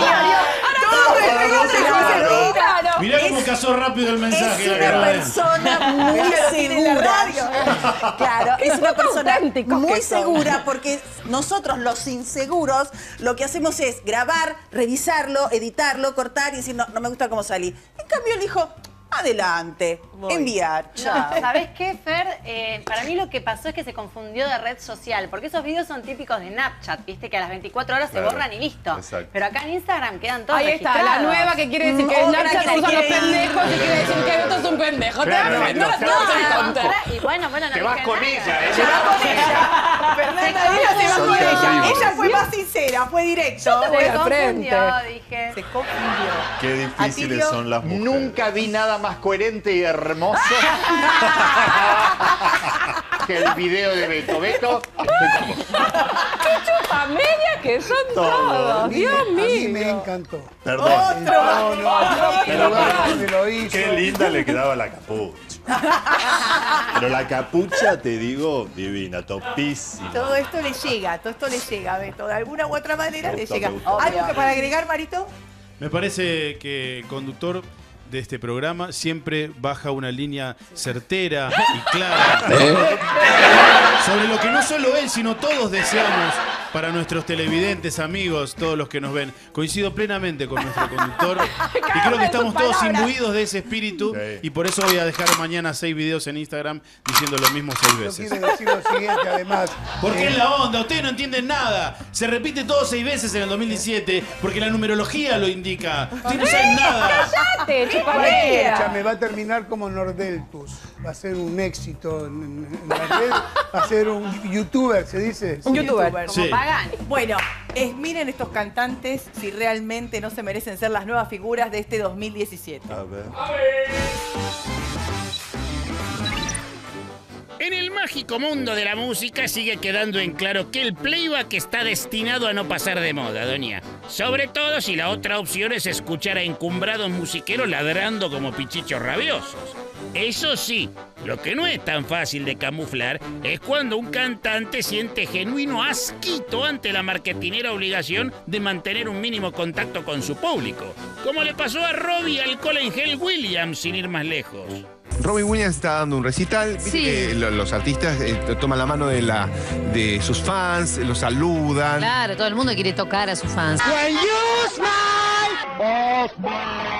Mirá cómo casó rápido el mensaje. Es la una cara. persona muy Ella lo tiene en la segura. radio. Claro, es una persona auténticos muy que son. segura porque nosotros los inseguros lo que hacemos es grabar, revisarlo, editarlo, cortar y decir no me gusta cómo salí. En cambio él dijo, adelante, enviar. Chao. ¿Sabés qué, Fer? Para mí lo que pasó es que se confundió de red social, porque esos videos son típicos de Snapchat, viste, que a las 24 horas Claro, se borran y listo. exacto. Pero acá en Instagram quedan todos Ahí está, registrados. la nueva que quiere decir que Otra Snapchat que usa los quiere- pendejos y quiere decir que Beto es un pendejo. Claro, no la tenemos en contra. Y bueno, no Te vas dije con nada. ella, ¿eh? Se va con ella. Fernanda Díaz se va Son con ella. terribles. Ella fue más sincera, fue directo. Yo te voy Se al frente. confundió, dije. Se confundió. Qué difíciles Atilio, son las mujeres. Nunca vi nada más coherente y hermoso que el video de Beto. Beto, Chupa media que son todos. Dios A mí mío. me encantó. Perdón. Pero me lo hizo. Qué linda le quedaba la capucha. Pero la capucha, te digo, divina, topísima. Todo esto le llega, Beto. De alguna u otra manera Me le gusta, llega. me gusta. ¿Algo que para agregar, Marito? Me parece que el conductor de este programa siempre baja una línea certera y clara sobre lo que no solo él, sino todos deseamos para nuestros televidentes, amigos, todos los que nos ven. Coincido plenamente con nuestro conductor y creo que estamos todos imbuidos de ese espíritu y por eso voy a dejar mañana 6 videos en Instagram diciendo lo mismo 6 veces. Quiero decir lo siguiente, además. Porque es la onda, ustedes no entienden nada. Se repite todo 6 veces en el 2017 porque la numerología lo indica. Ustedes no saben nada. ¡Cállate, chupadera! Me va a terminar como Nordeltus. Va a ser un éxito en la red. Va a ser un youtuber, ¿se dice? Un youtuber. Sí. Como Pagani. Bueno, miren estos cantantes si realmente no se merecen ser las nuevas figuras de este 2017. A ver. En el mágico mundo de la música sigue quedando en claro que el playback está destinado a no pasar de moda, doña. Sobre todo si la otra opción es escuchar a encumbrados musiqueros ladrando como pichichos rabiosos. Eso sí, lo que no es tan fácil de camuflar es cuando un cantante siente genuino asquito ante la marketinera obligación de mantener un mínimo contacto con su público, como le pasó a Robbie Alcohol en Gel Williams, sin ir más lejos. Robbie Williams está dando un recital. Viste que los artistas toman la mano de sus fans, los saludan. Claro, todo el mundo quiere tocar a sus fans. When you smile,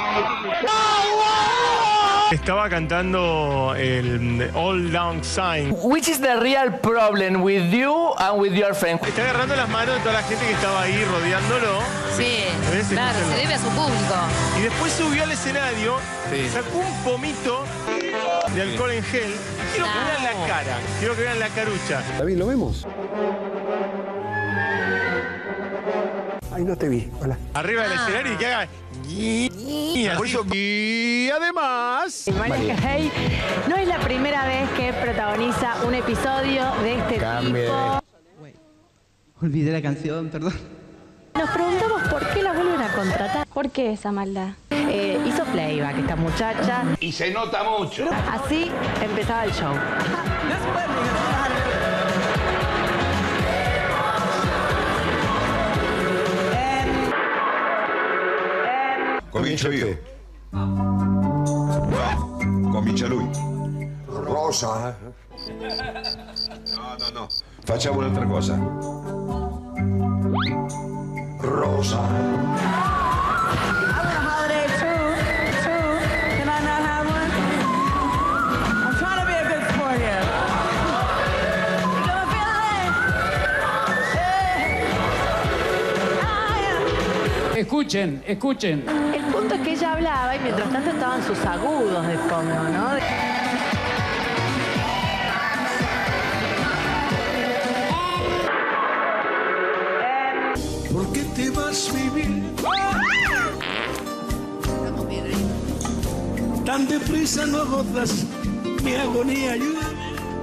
Estaba cantando el All Down Sign. Which is the real problem with you and with your friend? Está agarrando las manos de toda la gente que estaba ahí rodeándolo. Sí, ¿Ves? claro, se debe a su público. Y después subió al escenario, sacó un pomito de alcohol en gel. Quiero que vean la cara, quiero que vean la carucha. David, ¿lo vemos? Ay, no te vi. Hola. Arriba del escenario y que haga... Y además... Mariah Carey no es la primera vez que protagoniza un episodio de este tipo. Olvidé la canción, perdón. Nos preguntamos por qué la vuelven a contratar. ¿Por qué esa maldad? Hizo playback esta muchacha. Y se nota mucho. Así empezaba el show. Comincio io. Comincia lui. Rosa. No. Facciamo un'altra cosa. Rosa. Escuchen. El punto es que ella hablaba y mientras tanto estaban sus agudos de fondo, ¿no? ¿Por qué te vas, vivir? Tan deprisa no agotas mi agonía, ayúdame.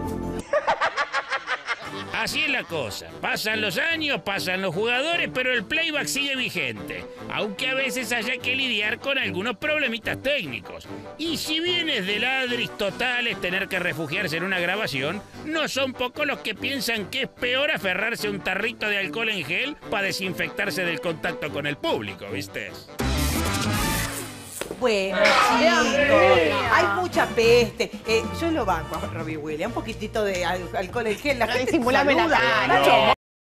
Así es la cosa. Pasan los años, pasan los jugadores, pero el playback sigue vigente. Aunque a veces haya que lidiar con algunos problemitas técnicos. Y si bien es de ladris totales tener que refugiarse en una grabación, no son pocos los que piensan que es peor aferrarse a un tarrito de alcohol en gel para desinfectarse del contacto con el público, ¿viste? Bueno, chicos, hay mucha peste. Yo lo banco a Robbie Williams. Un poquitito de alcohol en gel. La gente Simulame la saluda. cara. No.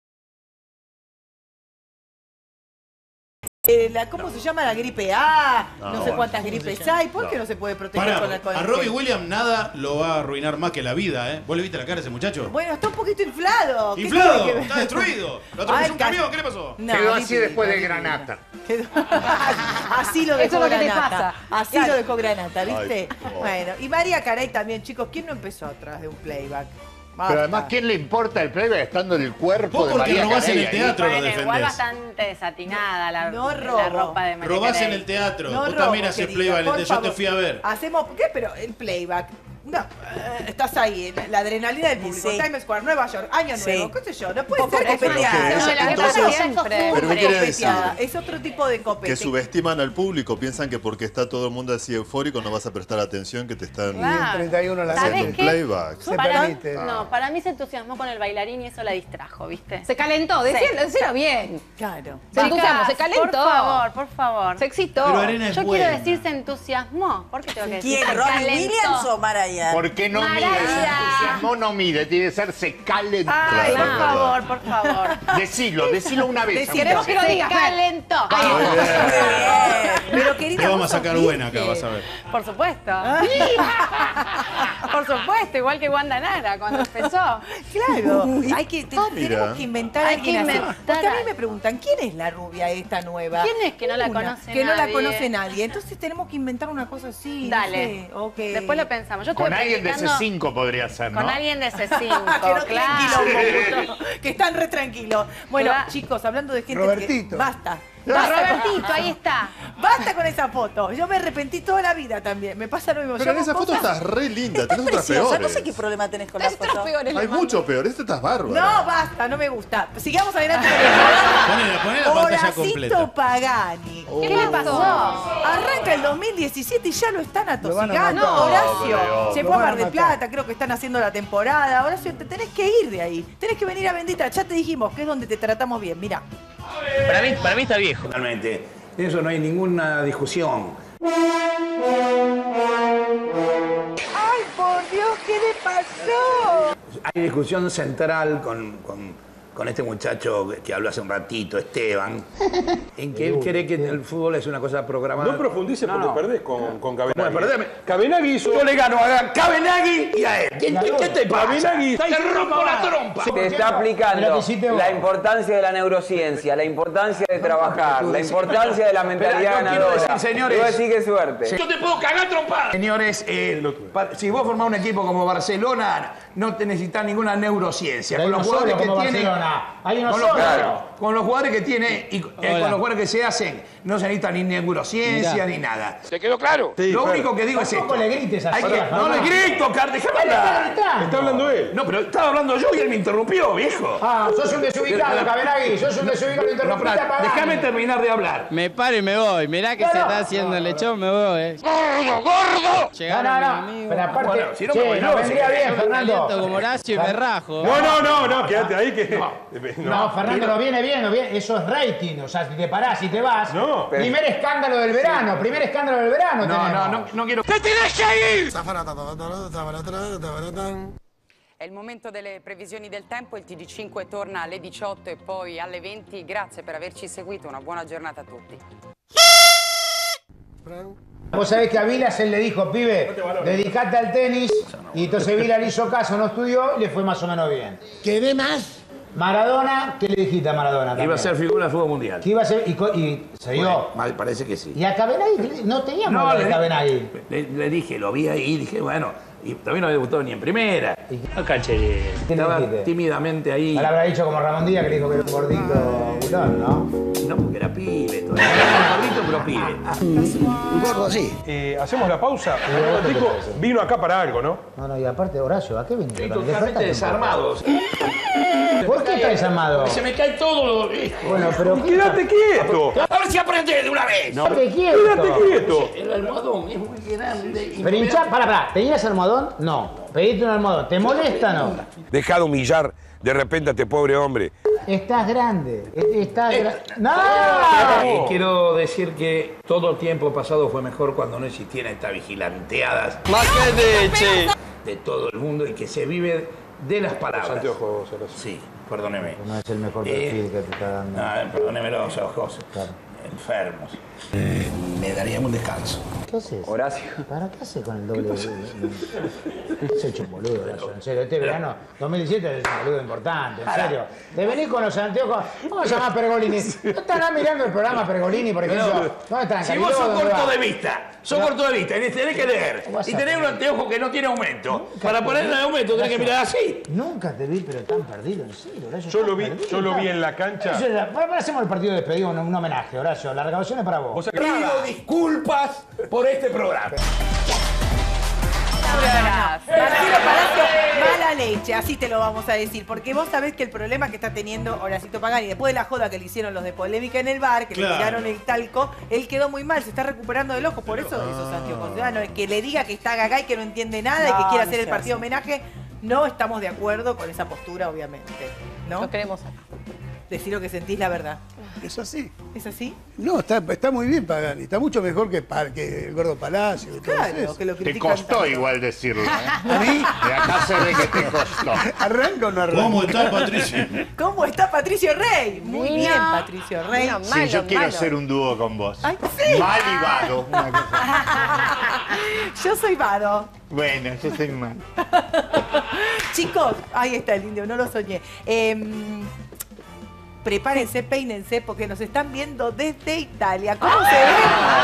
¿Cómo se llama la gripe A? No sé cuántas gripes hay. ¿Por qué no se puede proteger con alcohol en A gel? Robbie Williams nada lo va a arruinar más que la vida, ¿eh? ¿Vos le viste la cara a ese muchacho? Bueno, está un poquito inflado. ¿Qué ¡Inflado! tiene que ver? ¡Está destruido! ¿Lo atropelló un camión? ¿Qué le pasó? No, Quedó así después de Granata. Así lo dejó Eso es lo que te Granata. pasa. Así lo dejó Granata, ¿viste? Ay, oh. Bueno, y Mariah Carey también, chicos. ¿Quién no empezó atrás de un playback? Basta. Pero además, ¿quién le importa el playback estando el cuerpo Vos de porque Mariah robás en Carey el ahí? teatro lo Bueno, igual defendés. bastante desatinada la No la robo. ropa de Mariah Robás Carey. en el teatro. No Vos robo, también haces querida, playback. por Yo te favor. fui a ver. Hacemos, ¿qué? Pero el playback. No, estás ahí, la adrenalina del público. Sí. Times Square, Nueva York, Año Sí. Nuevo, qué sé yo. No puede Poco ser copeteada. copeteada. No, la que entonces, pasa siempre. ¿pero qué quiere decir? Es otro tipo de copete. Que subestiman al público, piensan que porque está todo el mundo así eufórico no vas a prestar atención, que te están Claro. 31 a la ¿Sabés haciendo un qué? playback. Se Para, permite. no, para mí se entusiasmó con el bailarín y eso la distrajo, ¿viste? Se calentó, decilo bien. Claro. Se entusiasmó, se calentó. Por favor. Se excitó. Pero Arena es Yo buena. quiero decir se entusiasmó. ¿Por qué tengo que decir ¿Quién? se ¿Robbie calentó? Williams o Mariah? Mariah. ¿Por qué no mide? Ese entusiasmo no mide, tiene que ser se calentó. Ay, por favor, por favor. Decilo una vez. Queremos que lo digas. Se calentó. Pero querida, Te vamos a sacar buena acá, vas a ver. Por supuesto. Por supuesto, igual que Wanda Nara cuando empezó. Claro. Tenemos que inventar a alguien así. Porque a mí algo. me preguntan, ¿quién es la rubia esta nueva? ¿Quién es que no la conoce Que no la nadie? conoce nadie. Entonces tenemos que inventar una cosa así. Dale. No sé. Ok. Después lo pensamos. Yo estuve Con alguien de practicando- C5 podría ser, ¿no? Con alguien de C5, Que no claro. tranquilo, que están re tranquilos. Bueno, Claro. chicos, hablando de gente Robertito. que... Basta. Robertito, ahí está. Basta con esa foto. Yo me arrepentí toda la vida también. Me pasa lo mismo. Pero Yo en esa hago foto cosas- estás re linda, tenés otras Preciosa, peores. no sé qué problema tenés con la foto. Hay mucho peor, esta estás bárbara. No, basta, no me gusta. Sigamos adelante. Poné la pantalla completa. Horacito Pagani. ¿Qué le pasó? Arranca el 2017 y ya lo están atosigando. matar. Horacio, se Lo fue a van a Mar del matar. Plata, creo que están haciendo la temporada. Horacio, te tenés que ir de ahí. Tenés que venir a Bendita. Ya te dijimos que es donde te tratamos bien. Mirá. Para mí está viejo. Realmente. Eso no hay ninguna discusión. ¡Ay, por Dios! ¿Qué le pasó? Hay discusión central con este muchacho que habló hace un ratito, Esteban, en que él cree que el fútbol es una cosa programada. No profundices porque perdés con Cabenagui. Bueno, perdeme. Cabenagui hizo... Yo le gano a Cabenagui y a él. ¿Qué te pasa? Cabenagui... Te rompo la trompa. Te está aplicando la importancia de la neurociencia, la importancia de trabajar, la importancia de la mentalidad Pero yo quiero ganadora. decir, señores, Te voy a decir qué suerte. Yo te puedo cagar trompada. Señores, si vos formás un equipo como Barcelona, no te necesitas ninguna neurociencia. Pero Con hay los uno jugadores solo que como tiene, Barcelona. Hay uno con los, solo. claro, con los jugadores que tiene y con Hola. los jugadores que se hacen, no se necesita ni neurociencia Mirá. ni nada. ¿Te quedó claro? Lo único que digo es Tampoco esto. le grites así Hay que- a no le Fernando. grito, déjame hablar. Está hablando él. No, pero estaba hablando yo y él me interrumpió, viejo. Ah, sos un desubicado, Cabenagui. Sos un desubicado. No, Interrumpiste pará, a Pagani. déjame terminar de hablar. Me paro y me voy. Mirá que se está haciendo el lechón, me voy. ¡Gordo, gordo! Llegaron No. mis amigos. Pero aparte, Bueno, si no me che, voy, no no, vendría si bien, querés, Fernando. Como Horacio y me rajo. No, quédate ahí que... No, Fernando, no viene bien, eso es rating. O sea, si te parás y te vas. No. Primer escándalo del verano, primer escándalo del verano. No quiero. ¡Te tenés que ir! È il momento delle previsioni del tempo, il TG5 torna alle 18 e poi alle 20. Grazie per averci seguito, una buona giornata a tutti. Vos sabés que a Vilas él le dijo, pibe, dedicate al tenis. Y entonces Vilas le hizo caso, no estudió y le fue más o menos bien. ¿Qué ve más? Maradona, ¿qué le dijiste a Maradona también? Iba a ser figura del fútbol mundial. Que iba a ser, y se dio. Bueno, parece que sí. Y a Cabenagui, no teníamos de Cabenagui. Le dije, lo vi ahí y dije, bueno, y también no había debutado ni en primera. ¿Qué le Estaba dijiste? tímidamente ahí. No le habrá dicho como Ramón Díaz que le dijo que era un gordito bulón, ¿no? No, porque era pibe todavía. Era gordito, pero pibe. Un gordo así. Hacemos la pausa. Tico vino acá para algo, ¿no? No, y aparte, Horacio, ¿a qué viniste? Estoy totalmente desarmado. ¿Por qué está desarmado? Porque se me cae todo. Bueno, pero... ¡Quédate quieto! A ver si aprendes de una vez. No. ¡Quédate quieto! ¡Quédate quieto! El almohadón es muy grande. Y Pero hinchá, para, ¿tenías almohadón? No. Pediste un almohadón. ¿Te molesta no? Deja de humillar de repente a este pobre hombre. Estás grande. Estás grande. ¡No! Quiero decir que todo el tiempo pasado fue mejor cuando no existían estas vigilanteadas. Más que leche. De todo el mundo y que se vive de las palabras. Anteojos, Sí, perdóneme. No es el mejor perfil que te está dando. No, perdóneme los ojos. Claro. Enfermos. Me daría un descanso. ¿Qué haces? Horacio. ¿Para qué haces con el doble? Se ha hecho un boludo, Horacio. En serio, este verano 2017 es un boludo importante, en serio. De venir con los anteojos. Vamos a llamar a Pergolini. ¿No estarán mirando el programa Pergolini, por ejemplo? ¿Dónde están? Si vos sos ¿Dónde corto va? de vista, y tenés que leer, ¿Cómo vas y a tenés un poner? anteojo que no tiene aumento, para ponerle aumento tenés que mirar así. Nunca te vi, pero tan perdido, en serio, Horacio. Yo tan lo vi, perdido, yo lo tan- vi en la cancha. Eso era- Ahora hacemos el partido de despedida, un homenaje, Horacio. La recaudación es para vos. Pido disculpas por este programa. Marcelo Palacio, mala leche, así te lo vamos a decir. Porque vos sabés que el problema que está teniendo Horacito Pagani, después de la joda que le hicieron los de Polémica en el bar, que Claro. le tiraron el talco, él quedó muy mal, se está recuperando del ojo. Por eso esos anteojos. Bueno, que le diga que está gaga y que no entiende nada y que No, quiere no hacer el se partido hace. homenaje, no estamos de acuerdo con esa postura, obviamente. ¿no? Lo queremos. Decí lo que sentís, la verdad. Es así. ¿Es así? No, está muy bien Pagani. Está mucho mejor que el Gordo Palacio. Claro, que lo Te critican costó tanto. igual decirlo, ¿eh? ¿A mí? De acá se ve que te costó. ¿Arranca o no arranca? ¿Cómo está Patricio? ¿Cómo está Patricio Rey? Muy Mira. bien, Patricio Rey. Mira, Sí, yo quiero hacer un dúo con vos. Ay, sí. Mal y Vado. Una cosa. Yo soy Vado. Bueno, yo soy mal. Chicos, ahí está el indio, no lo soñé. Prepárense, peínense, porque nos están viendo desde Italia. ¿Cómo se ve?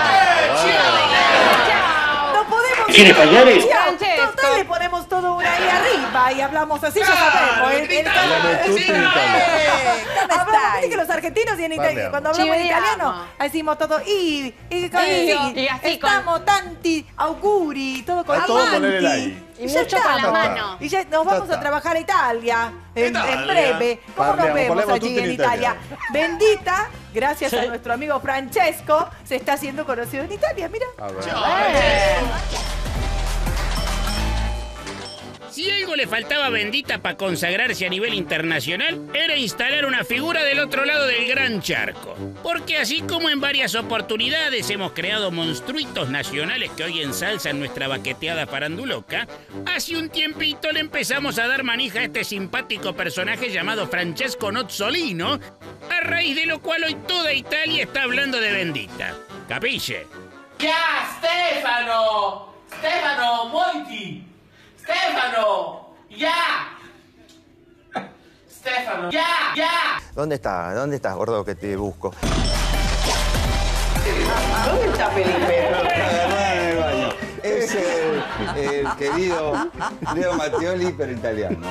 No podemos... ¿Quiere pañales? Total, le ponemos todo una ahí arriba y hablamos así, ya sabemos. Hablamos, viste que los argentinos y cuando hablamos en italiano, decimos todo y así estamos tanti auguri, todo con todo con el ahí. Y mucho con la mano. Y ya nos vamos a trabajar a Italia en breve. ¿Cómo nos vemos allí en Italia? Bendita, gracias a nuestro amigo Francesco, se está haciendo conocido en Italia, mira. Si algo le faltaba a Bendita para consagrarse a nivel internacional, era instalar una figura del otro lado del gran charco. Porque así como en varias oportunidades hemos creado monstruitos nacionales que hoy ensalzan nuestra baqueteada faranduloca, hace un tiempito le empezamos a dar manija a este simpático personaje llamado Francesco Nozzolino, a raíz de lo cual hoy toda Italia está hablando de Bendita. ¿Capisce? ¡Ya, Stefano! ¡Stefano, muoviti! ¡Stefano! ¡Ya! ¡Stefano! ¡Ya! ¿Dónde estás, gordo, que te busco? ¿Dónde está Felipe? En el baño. Es el querido Leo Mattioli, pero italiano.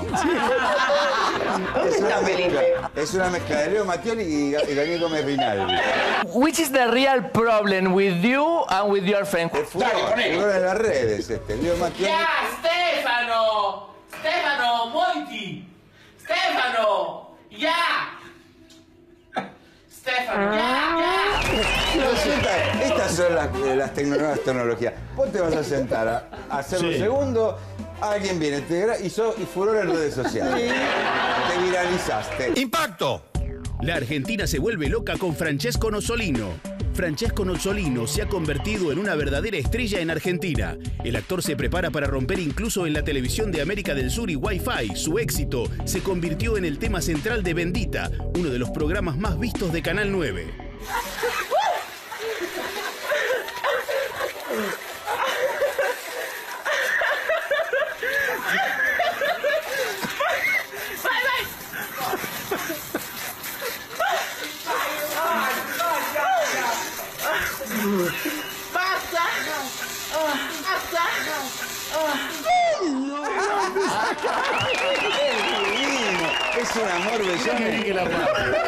Es una mezcla de Leo Mattioli y Daniel Gómez Rinaldi. Which is the real problem with you and with your friend? Furor en las redes, Leo Mattioli. ¡Ya, Stefano! ¡Stefano, muoviti! ¡Stefano! ¡Ya! Stefano, ya. Estas son las nuevas tecnologías. Vos te vas a sentar a hacer un segundo, alguien viene, y furor en redes sociales. Te viralizaste. ¡Impacto! La Argentina se vuelve loca con Francesco Nozzolino. Francesco Nozzolino se ha convertido en una verdadera estrella en Argentina. El actor se prepara para romper incluso en la televisión de América del Sur y Wi-Fi. Su éxito se convirtió en el tema central de Bendita, uno de los programas más vistos de Canal 9. ¡Basta! ¡Basta! Es un amor bellón.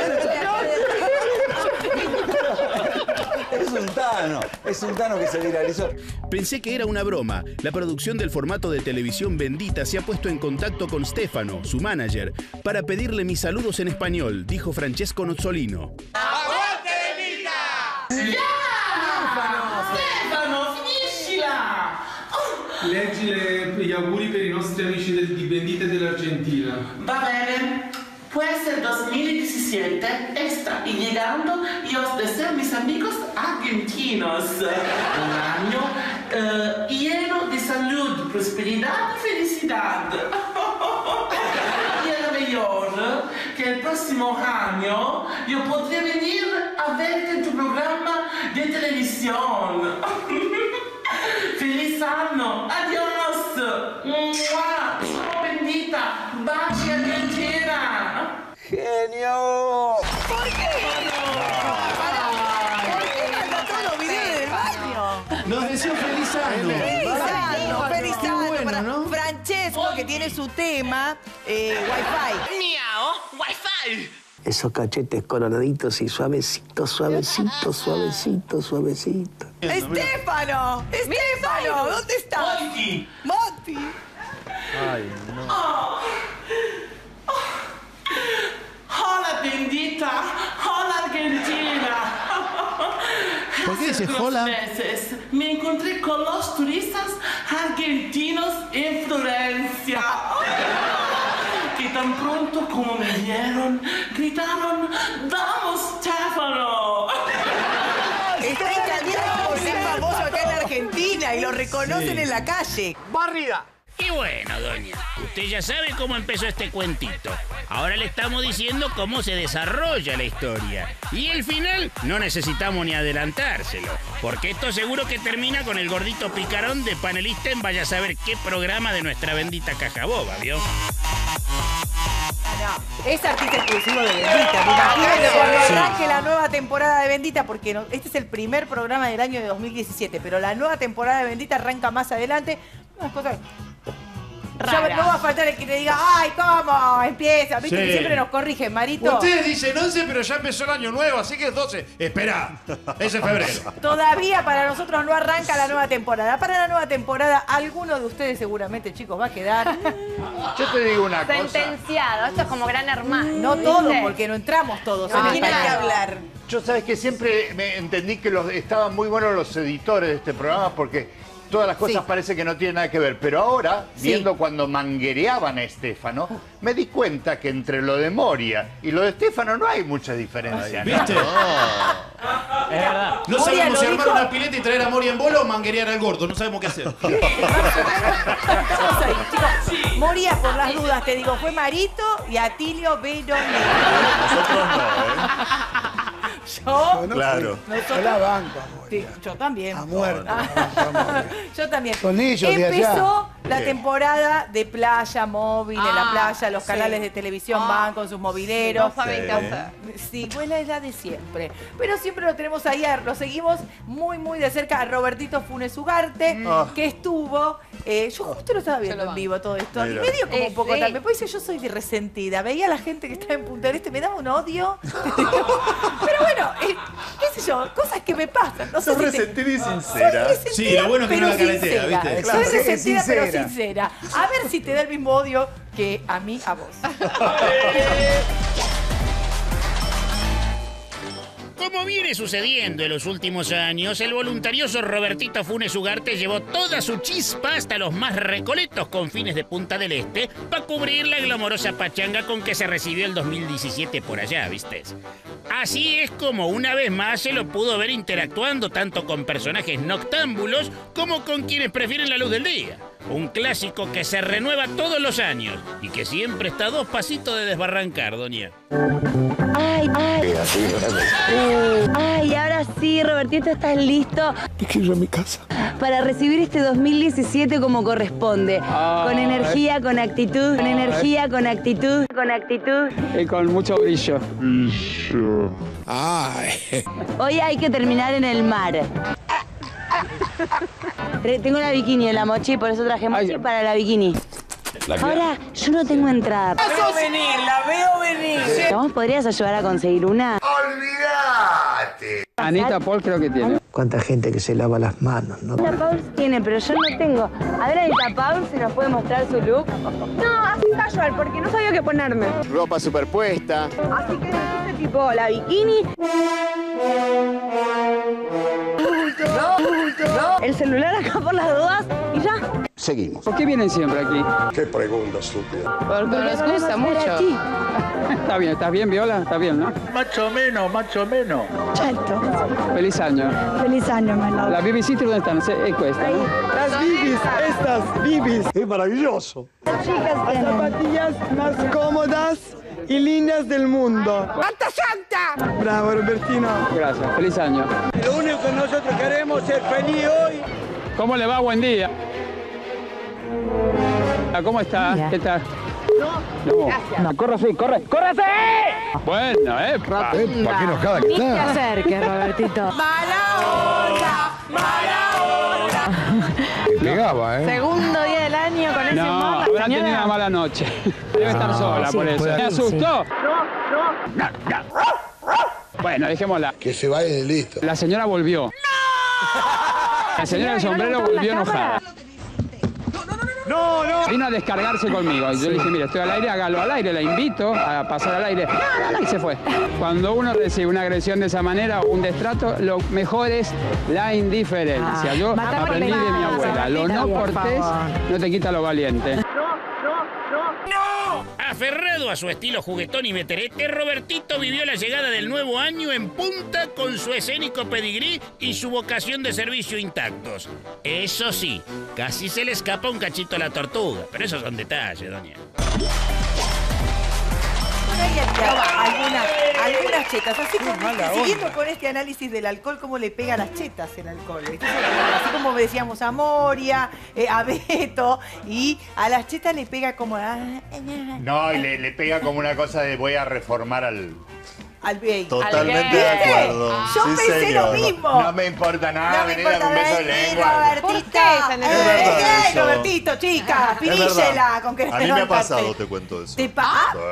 Es un Tano que se viralizó. Pensé que era una broma. La producción del formato de televisión Bendita se ha puesto en contacto con Stefano, su manager, para pedirle mis saludos en español, dijo Francesco Nozzolino. ¡Aguante, Bendita! ¡Ya! Stefano, finiscila! Leggi gli auguri per i nostri amici di Bendita e dell'Argentina. Va bene. Pues el 2017 está llegando y os deseo, mis amigos argentinos, un año lleno de salud, prosperidad y felicidad. Y el mejor, que el próximo año yo podré venir a verte en tu programa de televisión. ¡Feliz año! ¡Adiós! ¡Mua! ¡Bendita! ¡Baci Argentina! ¡Genio! ¿Por qué? ¿Por qué manda todos los videos del baño? Nos deseó feliz año. Feliz año bueno, para ¿no? Francesco, que tiene su tema Wi-Fi. ¡Miau! ¡Wi-Fi! Esos cachetes coloraditos y suavecitos, suavecitos, suavecitos, suavecitos. ¡Estefano! ¡Estefano! ¿Dónde estás? ¡Monty! ¡Monty! Ay, no. ¡Hola, Bendita! ¡Hola, Argentina! ¿Por qué dices Hace hola? 2 meses me encontré con los turistas argentinos en Florencia. Que tan pronto como me vieron, gritaron, ¡vamos, Stefano! Está encantado por ser famoso acá en Argentina y lo reconocen en la calle. ¡Barrida! Y bueno, doña, usted ya sabe cómo empezó este cuentito. Ahora le estamos diciendo cómo se desarrolla la historia. Y el final no necesitamos ni adelantárselo, porque esto seguro que termina con el gordito picarón de panelista en vaya a saber qué programa de nuestra bendita caja boba, ¿vio? Es artista exclusivo de Bendita. Me imagino que cuando arranque la nueva temporada de Bendita, porque este es el primer programa del año de 2017, pero la nueva temporada de Bendita arranca más adelante. Unas cosas raras. No va a faltar el que te diga, ¡ay, cómo! Empieza. Viste que siempre nos corrigen, Marito. Ustedes dicen 11, pero ya empezó el año nuevo, así que es 12. Esperá, ese es febrero. Todavía para nosotros no arranca la nueva temporada. Para la nueva temporada, alguno de ustedes seguramente, chicos, va a quedar... Yo te digo una cosa. Sentenciado. Esto es como Gran Hermano. No todos, porque no entramos todos. ¿Quién hay que hablar? Yo sabes que siempre me entendí que estaban muy buenos los editores de este programa porque todas las cosas parece que no tienen nada que ver. Pero ahora, viendo cuando manguereaban a Stefano, me di cuenta que entre lo de Moria y lo de Stefano no hay mucha diferencia. ¿Viste? Es verdad. No sabemos si armar una pileta y traer a Moria en bola o manguerear al gordo. No sabemos qué hacer. Moria, por las dudas, te digo, fue Marito y Atilio Veronese. Nosotros no, Yo, claro. Yo la banco. Sí, yo también. A muerte. Yo también. Con ellos de allá. Empezó la ¿Qué? temporada de playa, móvil, en la playa, los canales de televisión van con sus mobileros. No saben qué hacer. Sí, bueno, es la de siempre. Pero siempre lo tenemos ahí, lo seguimos muy, muy de cerca a Robertito Funes Ugarte, que estuvo, yo justo lo estaba viendo en vivo todo esto, y Mira. me dio como un poco también, pues yo soy de resentida, veía a la gente que estaba en Punta del Este, me daba un odio, pero bueno, qué sé yo, cosas que me pasan. No sé Sos si resentida y sincera. Soy resentida, Sí, lo bueno es que no la pero caretea, sincera. ¿viste? Soy Claro, resentida, pero sincera. sincera. A ver si te da el mismo odio que a mí, a vos. Como viene sucediendo en los últimos años, el voluntarioso Robertito Funes Ugarte llevó toda su chispa hasta los más recoletos confines de Punta del Este para cubrir la glamorosa pachanga con que se recibió el 2017 por allá, ¿viste? Así es como una vez más se lo pudo ver interactuando tanto con personajes noctámbulos como con quienes prefieren la luz del día. Un clásico que se renueva todos los años y que siempre está a 2 pasitos de desbarrancar, doña. Ay, ahora sí, Robertito, ¿estás listo? Es que yo en mi casa. Para recibir este 2017 como corresponde. Con energía, con actitud, con energía, con actitud, con actitud. Y con mucho brillo. Ay. Hoy hay que terminar en el mar. Tengo la bikini en la mochi, por eso traje mochi para la bikini. Ahora, yo no tengo entrada. La veo venir, la veo venir. ¿Vos podrías ayudar a conseguir una? ¡Olvídate! Anita Paul creo que tiene. Cuánta gente que se lava las manos, ¿no? Anita Paul tiene, pero yo no tengo. A ver, Anita Paul, si nos puede mostrar su look. No, así casual, porque no sabía qué ponerme. Ropa superpuesta. Así que necesito tipo la bikini. El celular acá por las dudas y ya. Seguimos. ¿Por qué vienen siempre aquí? Qué pregunta estúpida. Porque nos gusta mucho. Está bien, ¿estás bien, Viola? ¿Estás bien, no? Más o menos, más o menos. Certo. Feliz año. Feliz año, Manolo. La babysitter dove stanno? È questa, no? Las bibis, estas bibis. Es maravilloso. Chicas tienen. Zapatillas más cómodas y lindas del mundo. ¡Santa Santa! Bravo, Robertino. Gracias, feliz año. Lo único que nosotros queremos es feliz hoy. ¿Cómo le va? Buen día. ¿Cómo está? Mira. ¿Qué tal? No. Gracias. No, córrase, corre, ¡córrase! Bueno, ¿Para qué enojada que Ni te está? acerques, Robertito. ¡Mala hora! ¡Mala hora! Pegaba, Segundo día del año con ese No, humor, habrá la tenido señora. una mala noche. Debe estar sola sí, por eso. puede ¿Me ser, asustó? Bueno, dejémosla. Que se vaya y listo. La señora volvió. ¡No! La señora del sombrero volvió enojada. No, no. Vino a descargarse conmigo. Y yo le dije, mire, estoy al aire, hágalo al aire, la invito a pasar al aire. No, y se fue. Cuando uno recibe una agresión de esa manera o un destrato, lo mejor es la indiferencia. Yo aprendí de mi abuela. Lo no cortés no te quita lo valiente. Aferrado a su estilo juguetón y meterete, Robertito vivió la llegada del nuevo año en punta con su escénico pedigrí y su vocación de servicio intactos. Eso sí, casi se le escapa un cachito a la tortuga, pero esos son detalles, doña. Algunas chetas, así siguiendo con este análisis del alcohol, cómo le pega a las chetas el alcohol. ¿Viste? Así como decíamos a Moria, a Beto, y a las chetas le pega como... No, y le pega como una cosa de voy a reformar al gay. Totalmente de acuerdo. Yo Sí, pensé señor. lo mismo. No me importa nada, No me venir a dar un beso de lengua. Robertito. Es verdad eso. Robertito, chica, Es verdad. finísela con que A mí me ha pasado, te cuento eso. ¿Viste?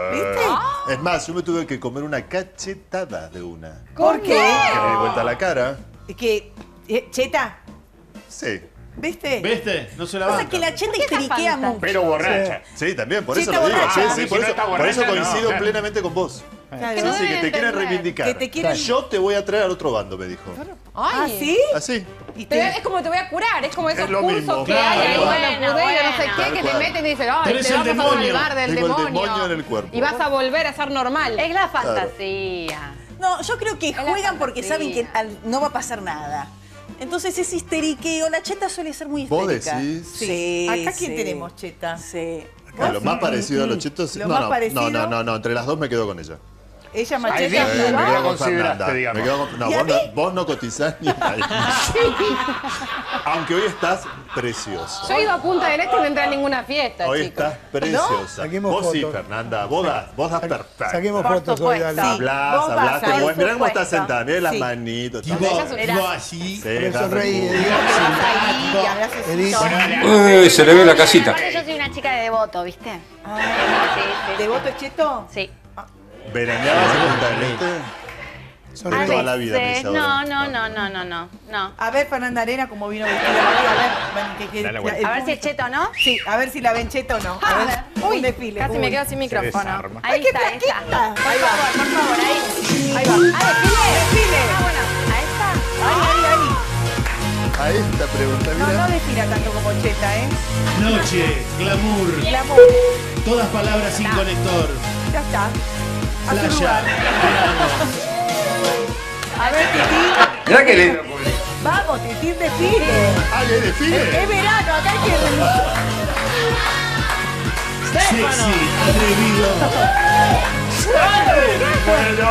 Es más, yo me tuve que comer una cachetada de una. ¿Por qué? Que me di vuelta la cara. Que, cheta, Sí. ¿viste? ¿Viste? No se la Pasa banca. que la cheta histeriquea mucho. Pero borracha. Sí, también, por eso Cheta lo digo. borracha. Sí, Si por no eso, está por eso borracha, no. coincido Claro. plenamente con vos. Claro. Sí, que te quieren reivindicar. Que te quieren- Yo te voy a traer al otro bando, me dijo. ¿Ah, sí? Así. Es como te voy a curar, es como esos Es lo cursos mismo. que Claro. hay ahí, Bueno, bueno, pudero, no sé Tal qué, que te cual. meten y dicen, ay, Tenés te el vamos a demonio. salvar del Tengo el demonio. demonio en el cuerpo. Y vas a volver a ser normal. Es la fantasía. No, yo creo que la juegan porque saben que fantasía. no va a pasar nada. Entonces ese histeriqueo, la cheta suele ser muy ¿Vos histérica. decís? Sí. ¿Acá quién sí. tenemos, cheta? Sí. Lo más parecido a los chetos. Lo No, más no, parecido- no, entre las dos me quedo con ella. Ella Ay, macheta. bien, Me la quedo con consideraste, Fernanda. digamos. Me quedo con- no, ¿Y a vos no cotizás ni ahí. Aunque hoy estás preciosa. Yo he ido a Punta del Este y no entré a ninguna fiesta, Hoy chicos. estás preciosa. Saquemos Vos sí, fotos. Fernanda. Vos das perfecto. Saquemos Por fotos hoy, supuesto. dale. Hablás, Vos vas hablaste. ahí, Bueno, mirá cómo supuesto. estás sentada. Mirá las Sí. manitos. Tipo, todo. así. Sí, Pero está sonreí, re- Edith. Ahí, hablás así. Edith. Se le ve la casita. Aparte yo soy una chica de Devoto, ¿viste? ¿De voto cheto? Sí. ¿Veraneabas en Punta del Este? A Toda la vida, me veces. dice ahora. No. A ver, Fernanda Arena, como vino vestida hoy. A ver, ven, que- Dale vuelta. el A ver si es cheto o no. Sí, a ver si la ven cheta o no. A ver, un desfile. Casi me quedo sin micrófono. desarma. Ahí está, ahí está. Ahí va. Por favor, ahí. Ahí va. Ah, Desfile. Ah, bueno, ahí está. Ahí está pregunta, No, mira. no desfila tanto como cheta, ¿eh? Noche, glamour, El amor. todas palabras sin conector. Ya está. A su Playa, lugar. verano. A ver, Titín. Mirá que lindo. Vamos, Titín, desfile. Ah, ¿hay desfile? Es verano, acá hay que... Sexy, atrevido. Bueno,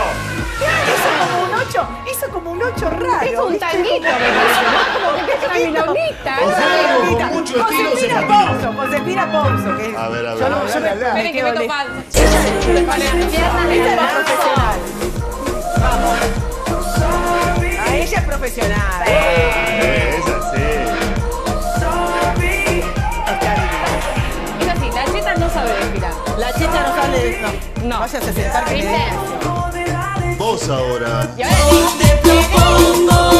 Hizo como un 8 raro. Es un ¿viste? tanguito, me parece, ¿no? Como que es una milonita. O sea, algo con mucho estilo se Josefina patina. Pouso, Josefina Pouso. Que A ver, a ver. Yo no, yo me Esperen que meto quedo paz. Ella es la profesional. Vamos. A ella es profesional. Es así. Es así, la cheta no sabe desfilar. La chicha no sale de eso. No. Vayas a sentar que ¿Viste? Vos ahora. Y ahora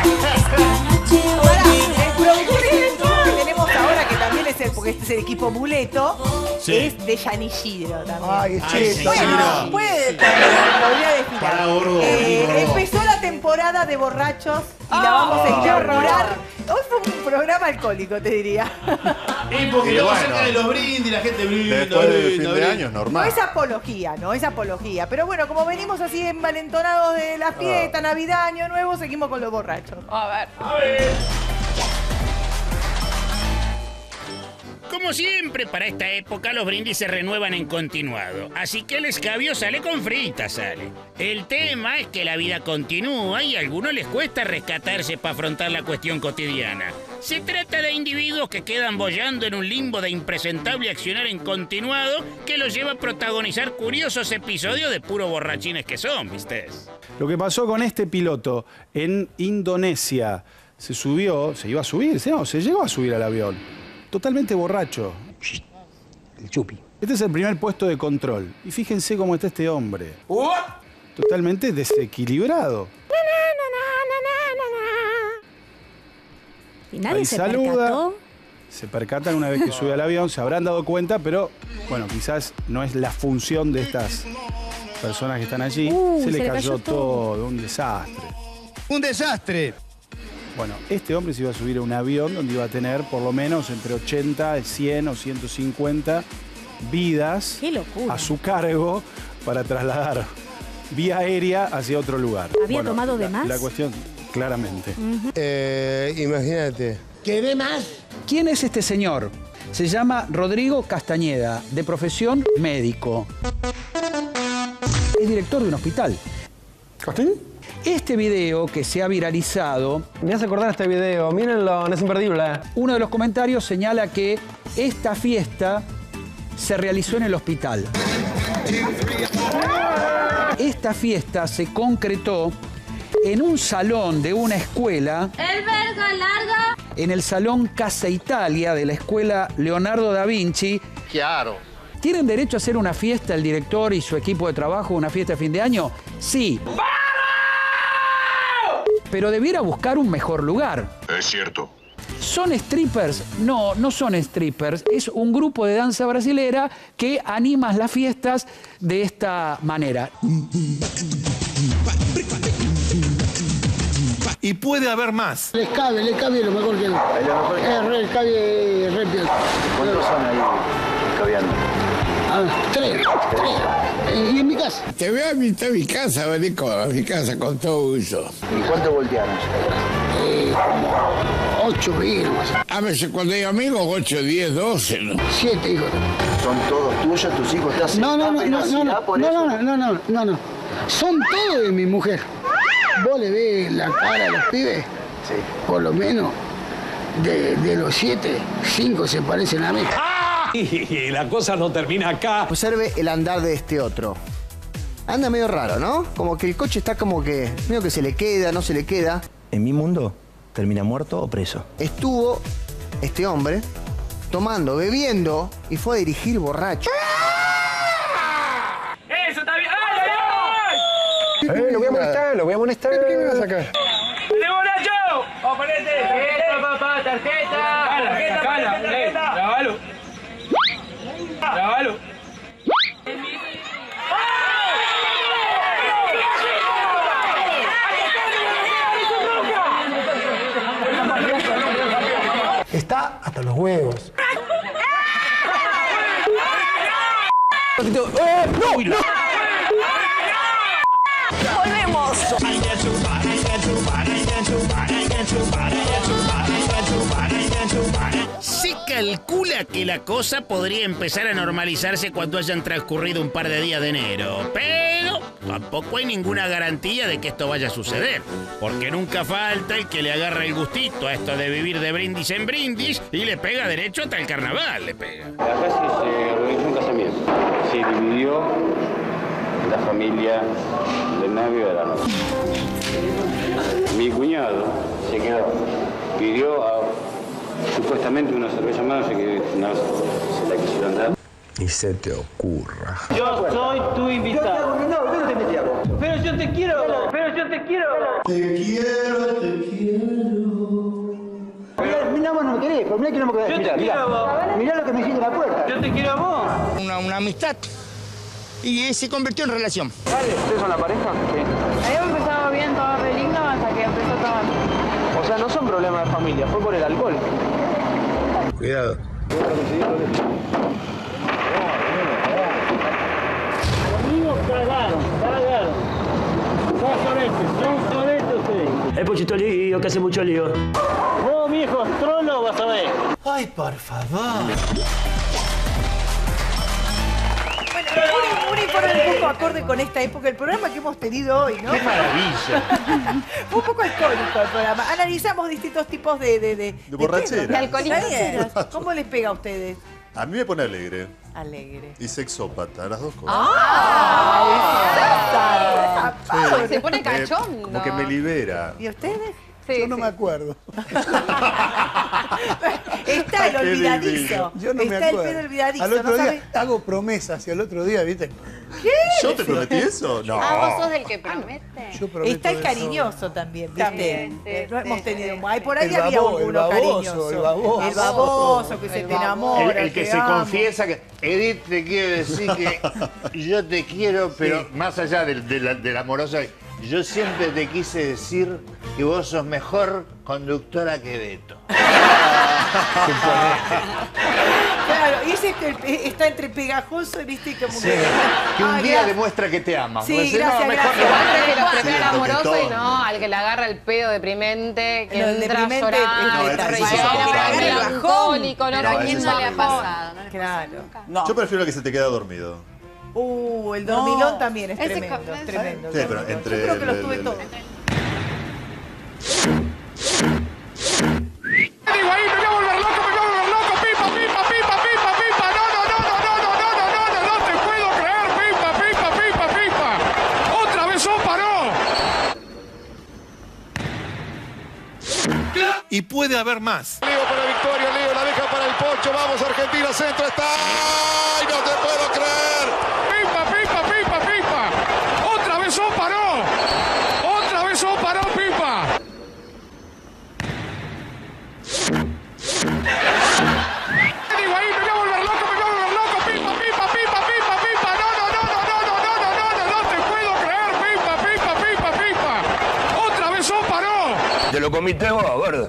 El productor que tenemos ahora, que también es porque este es el equipo Muleto, Sí. es de Yanishiro también. Ay, es Ay, cheto. sí. Bueno, puede también, podría desfilar. Para gordo, gordo. Empezó la temporada de borrachos y la vamos a inaugurar. Hoy fue un programa alcohólico, te diría. Y porque Y estamos bueno. cerca de los brindis, la gente brinda. Después del brinda, fin de brinda. año es No normal. es apología, no es apología. Pero bueno, como venimos así envalentonados de la fiesta, Navidad, Año Nuevo, seguimos con los borrachos. A ver. Como siempre, para esta época los brindis se renuevan en continuado. Así que el escabio sale con fritas, sale. El tema es que la vida continúa y a algunos les cuesta rescatarse para afrontar la cuestión cotidiana. Se trata de individuos que quedan boyando en un limbo de impresentable accionar en continuado que los lleva a protagonizar curiosos episodios de puro borrachines que son, ¿viste? Lo que pasó con este piloto en Indonesia, se iba a subir, se llegó a subir al avión. Totalmente borracho. El chupi. Este es el primer puesto de control. Y fíjense cómo está este hombre. Totalmente desequilibrado. Y nadie Ahí se saluda. percató. Se percatan una vez que sube al avión, se habrán dado cuenta, pero bueno, quizás no es la función de estas personas que están allí. Se le cayó todo, un desastre. ¡Un desastre! Bueno, este hombre se iba a subir a un avión donde iba a tener por lo menos entre 80, 100 o 150 vidas a su cargo para trasladar vía aérea hacia otro lugar. ¿Había tomado de más? La cuestión, claramente. Imagínate. ¿Qué de más? ¿Quién es este señor? Se llama Rodrigo Castañeda, de profesión médico. Es director de un hospital. ¿Castañeda? Este video que se ha viralizado... Me hace acordar este video, mírenlo, no es imperdible. Uno de los comentarios señala que esta fiesta se realizó en el hospital. Esta fiesta se concretó en un salón de una escuela... ¡El verga larga! En el Salón Casa Italia de la Escuela Leonardo da Vinci. Claro. ¿Tienen derecho a hacer una fiesta el director y su equipo de trabajo, una fiesta de fin de año? Sí. Pero debiera buscar un mejor lugar. Es cierto. ¿Son strippers? No, no son strippers. Es un grupo de danza brasilera que anima las fiestas de esta manera. Y puede haber más. El escabe es lo mejor que el escabe re bien. ¿Cuántos son ahí escabeando? Tres. Y en mi casa. Te veo a mitad de mi casa, vení a mi casa con todo uso. ¿Y cuánto voltearon? Como 8 vino. A veces cuando hay amigos, 8, 10, 12, ¿no? 7 hijos. ¿Son todos tuyos, tus hijos? ¿Estás No. Son todos de mi mujer. ¿Vos le ves la cara a los pibes? Sí. Por lo menos, de los 7, 5 se parecen a mí. Y la cosa no termina acá. Observe el andar de este otro. Anda medio raro, ¿no? Como que el coche está como que medio que se le queda, no se le queda. En mi mundo, termina muerto o preso. Estuvo este hombre tomando, bebiendo y fue a dirigir borracho. ¡Eso está bien! Lo voy a molestar. ¿Qué me vas a sacar? ¡De borracho! ¡Oponete! ¡Tarjeta, papá! ¡Tarjeta! ¡Tarjeta! ¡Grabalo! ¡Grabalo! Está hasta los huevos. ¡No! Volvemos. Se calcula que la cosa podría empezar a normalizarse cuando hayan transcurrido un par de días de enero, pero tampoco hay ninguna garantía de que esto vaya a suceder, porque nunca falta el que le agarra el gustito a esto de vivir de brindis en brindis y le pega derecho hasta el carnaval, le pega. Acá se organizó un casamiento. Se dividió la familia del novio y de la novia. Mi cuñado se quedó, pidió supuestamente una cerveza más, no sé qué, no se la quisieron dar. Ni se te ocurra. Yo soy tu invitado. No, yo no te metí a vos. Pero yo te quiero. Te quiero. Mirá, vos no me querés, pero mirá que no me querés. Yo te quiero a vos. Mirá lo que me hiciste en la puerta. Yo te quiero a vos. Una amistad. Y se convirtió en relación. ¿Ustedes son la pareja? Sí. Habíamos empezado bien, todo re lindo, hasta que empezó a tomar. O sea, no son problemas de familia, fue por el alcohol. Cuidado. Amigos cagaron. Son soretes ustedes. Es pochito lío, que hace mucho lío. Vos, viejo trolo, vas a ver. Ay, por favor. Bueno, Uri pone un poco acorde con esta época, el programa que hemos tenido hoy, ¿no? ¡Qué maravilla! Fue un poco alcohólico el programa. Analizamos distintos tipos de borrachera. De alcoholismo. ¿Cómo les pega a ustedes? A mí me pone alegre. Alegre. Y sexópata, las dos cosas. Sí. Se pone cachondo. Como que me libera. ¿Y ustedes? Sí, Yo no me acuerdo. Está el olvidadizo. Yo no me Está el acuerdo. pedo olvidadizo. Al otro ¿no día sabe? hago promesas y al otro día, ¿viste? ¿Qué? ¿Yo te prometí eso? No. Ah, vos sos del que promete. Yo prometo Está el de cariñoso también, ¿viste? También, sí, No hemos sí, tenido. sí. Ay, por ahí El había baboso, alguno el baboso, cariñoso. el baboso. El baboso que se te enamora. El que te se ama. confiesa que Edith te quiere decir que yo te quiero, pero más allá del amoroso, yo siempre te quise decir que vos sos mejor conductora que Beto. Claro, y ese que está entre pegajoso, viste, como Sí, que un día gracias. demuestra que te ama. Sí, Vos decís, gracias, mejor gracias. Igual que lo prefiero al Sí, amoroso y toquetón. no al que le agarra el pedo deprimente, que Lo entra deprimente llorando, es No, y ese sí es insoportable. melancólico, no, Pero no, a quién no no le ha pasado. Claro. Yo prefiero que se te queda dormido. El dormilón también es Ese tremendo, es tremendo. Sí, pero entre Yo creo que los el- tuve el- todos. Higuaín, me voy a volver loco, pipa, pipa, pipa, pipa, pipa, no te puedo creer, pipa, pipa, pipa, pipa. Otra vez paró. Y puede haber más. Leo para Victoria, Leo la deja para el Pocho, vamos Argentina, centro está. ¡Ay, no te puedo creer! Pipa, pipa, pipa, pipa. Otra vez paró. Otra vez paró, pipa. Higuaín, me voy a volver loco, pipa, pipa, pipa, pipa, pipa, no te puedo creer, pipa, pipa, pipa, pipa. Otra vez paró. Te lo comiste vos, gordo.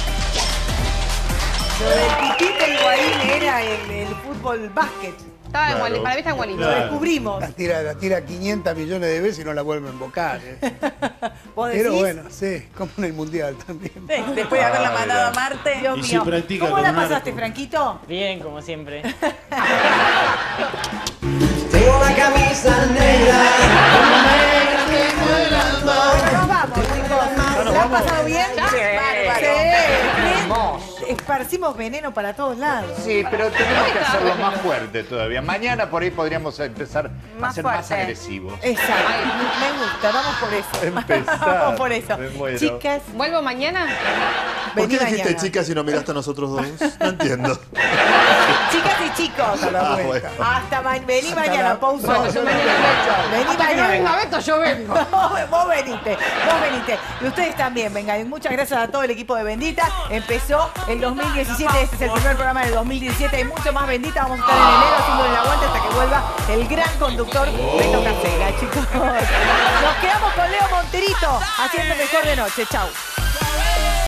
Lo del pipí de Higuaín era el fútbol básquet. Estaba en Wally, para mí está en Wally. Lo descubrimos. La tira 500 millones de veces y no la vuelve a invocar. ¿Vos Pero decís? bueno, sí, como en el Mundial también. Después de haberla mandado a Marte. Dios Y mío. si practica ¿Cómo con la un pasaste, arco. Franquito? Bien, como siempre. Tengo la camisa negra. Bueno, nos vamos, chicos. ¿La han pasado bien? Sí. Esparcimos veneno para todos lados. Sí, pero tenemos que hacerlo más fuerte todavía. Mañana por ahí podríamos empezar a ser más fuerte. agresivos. Exacto. Me gusta, vamos por eso. Empezar. Vamos por eso. Me muero. Chicas, ¿Vuelvo mañana? ¿Por qué vení dijiste mañana. chicas y no miraste a nosotros dos? No entiendo. Chicas y chicos. Bueno. Hasta vení mañana, pausa. Bueno, yo mañana Vení Hasta que no mañana. venga Beto, yo vengo. Vos venite. Y ustedes también, vengan. Y muchas gracias a todo el equipo de Bendita. Empezó el 2017, este es el primer programa del 2017. Hay mucho más Bendita. Vamos a estar en enero haciendo el aguante hasta que vuelva el gran conductor Beto Casera, chicos. Nos quedamos con Leo Monterito haciendo Mejor de Noche. Chau.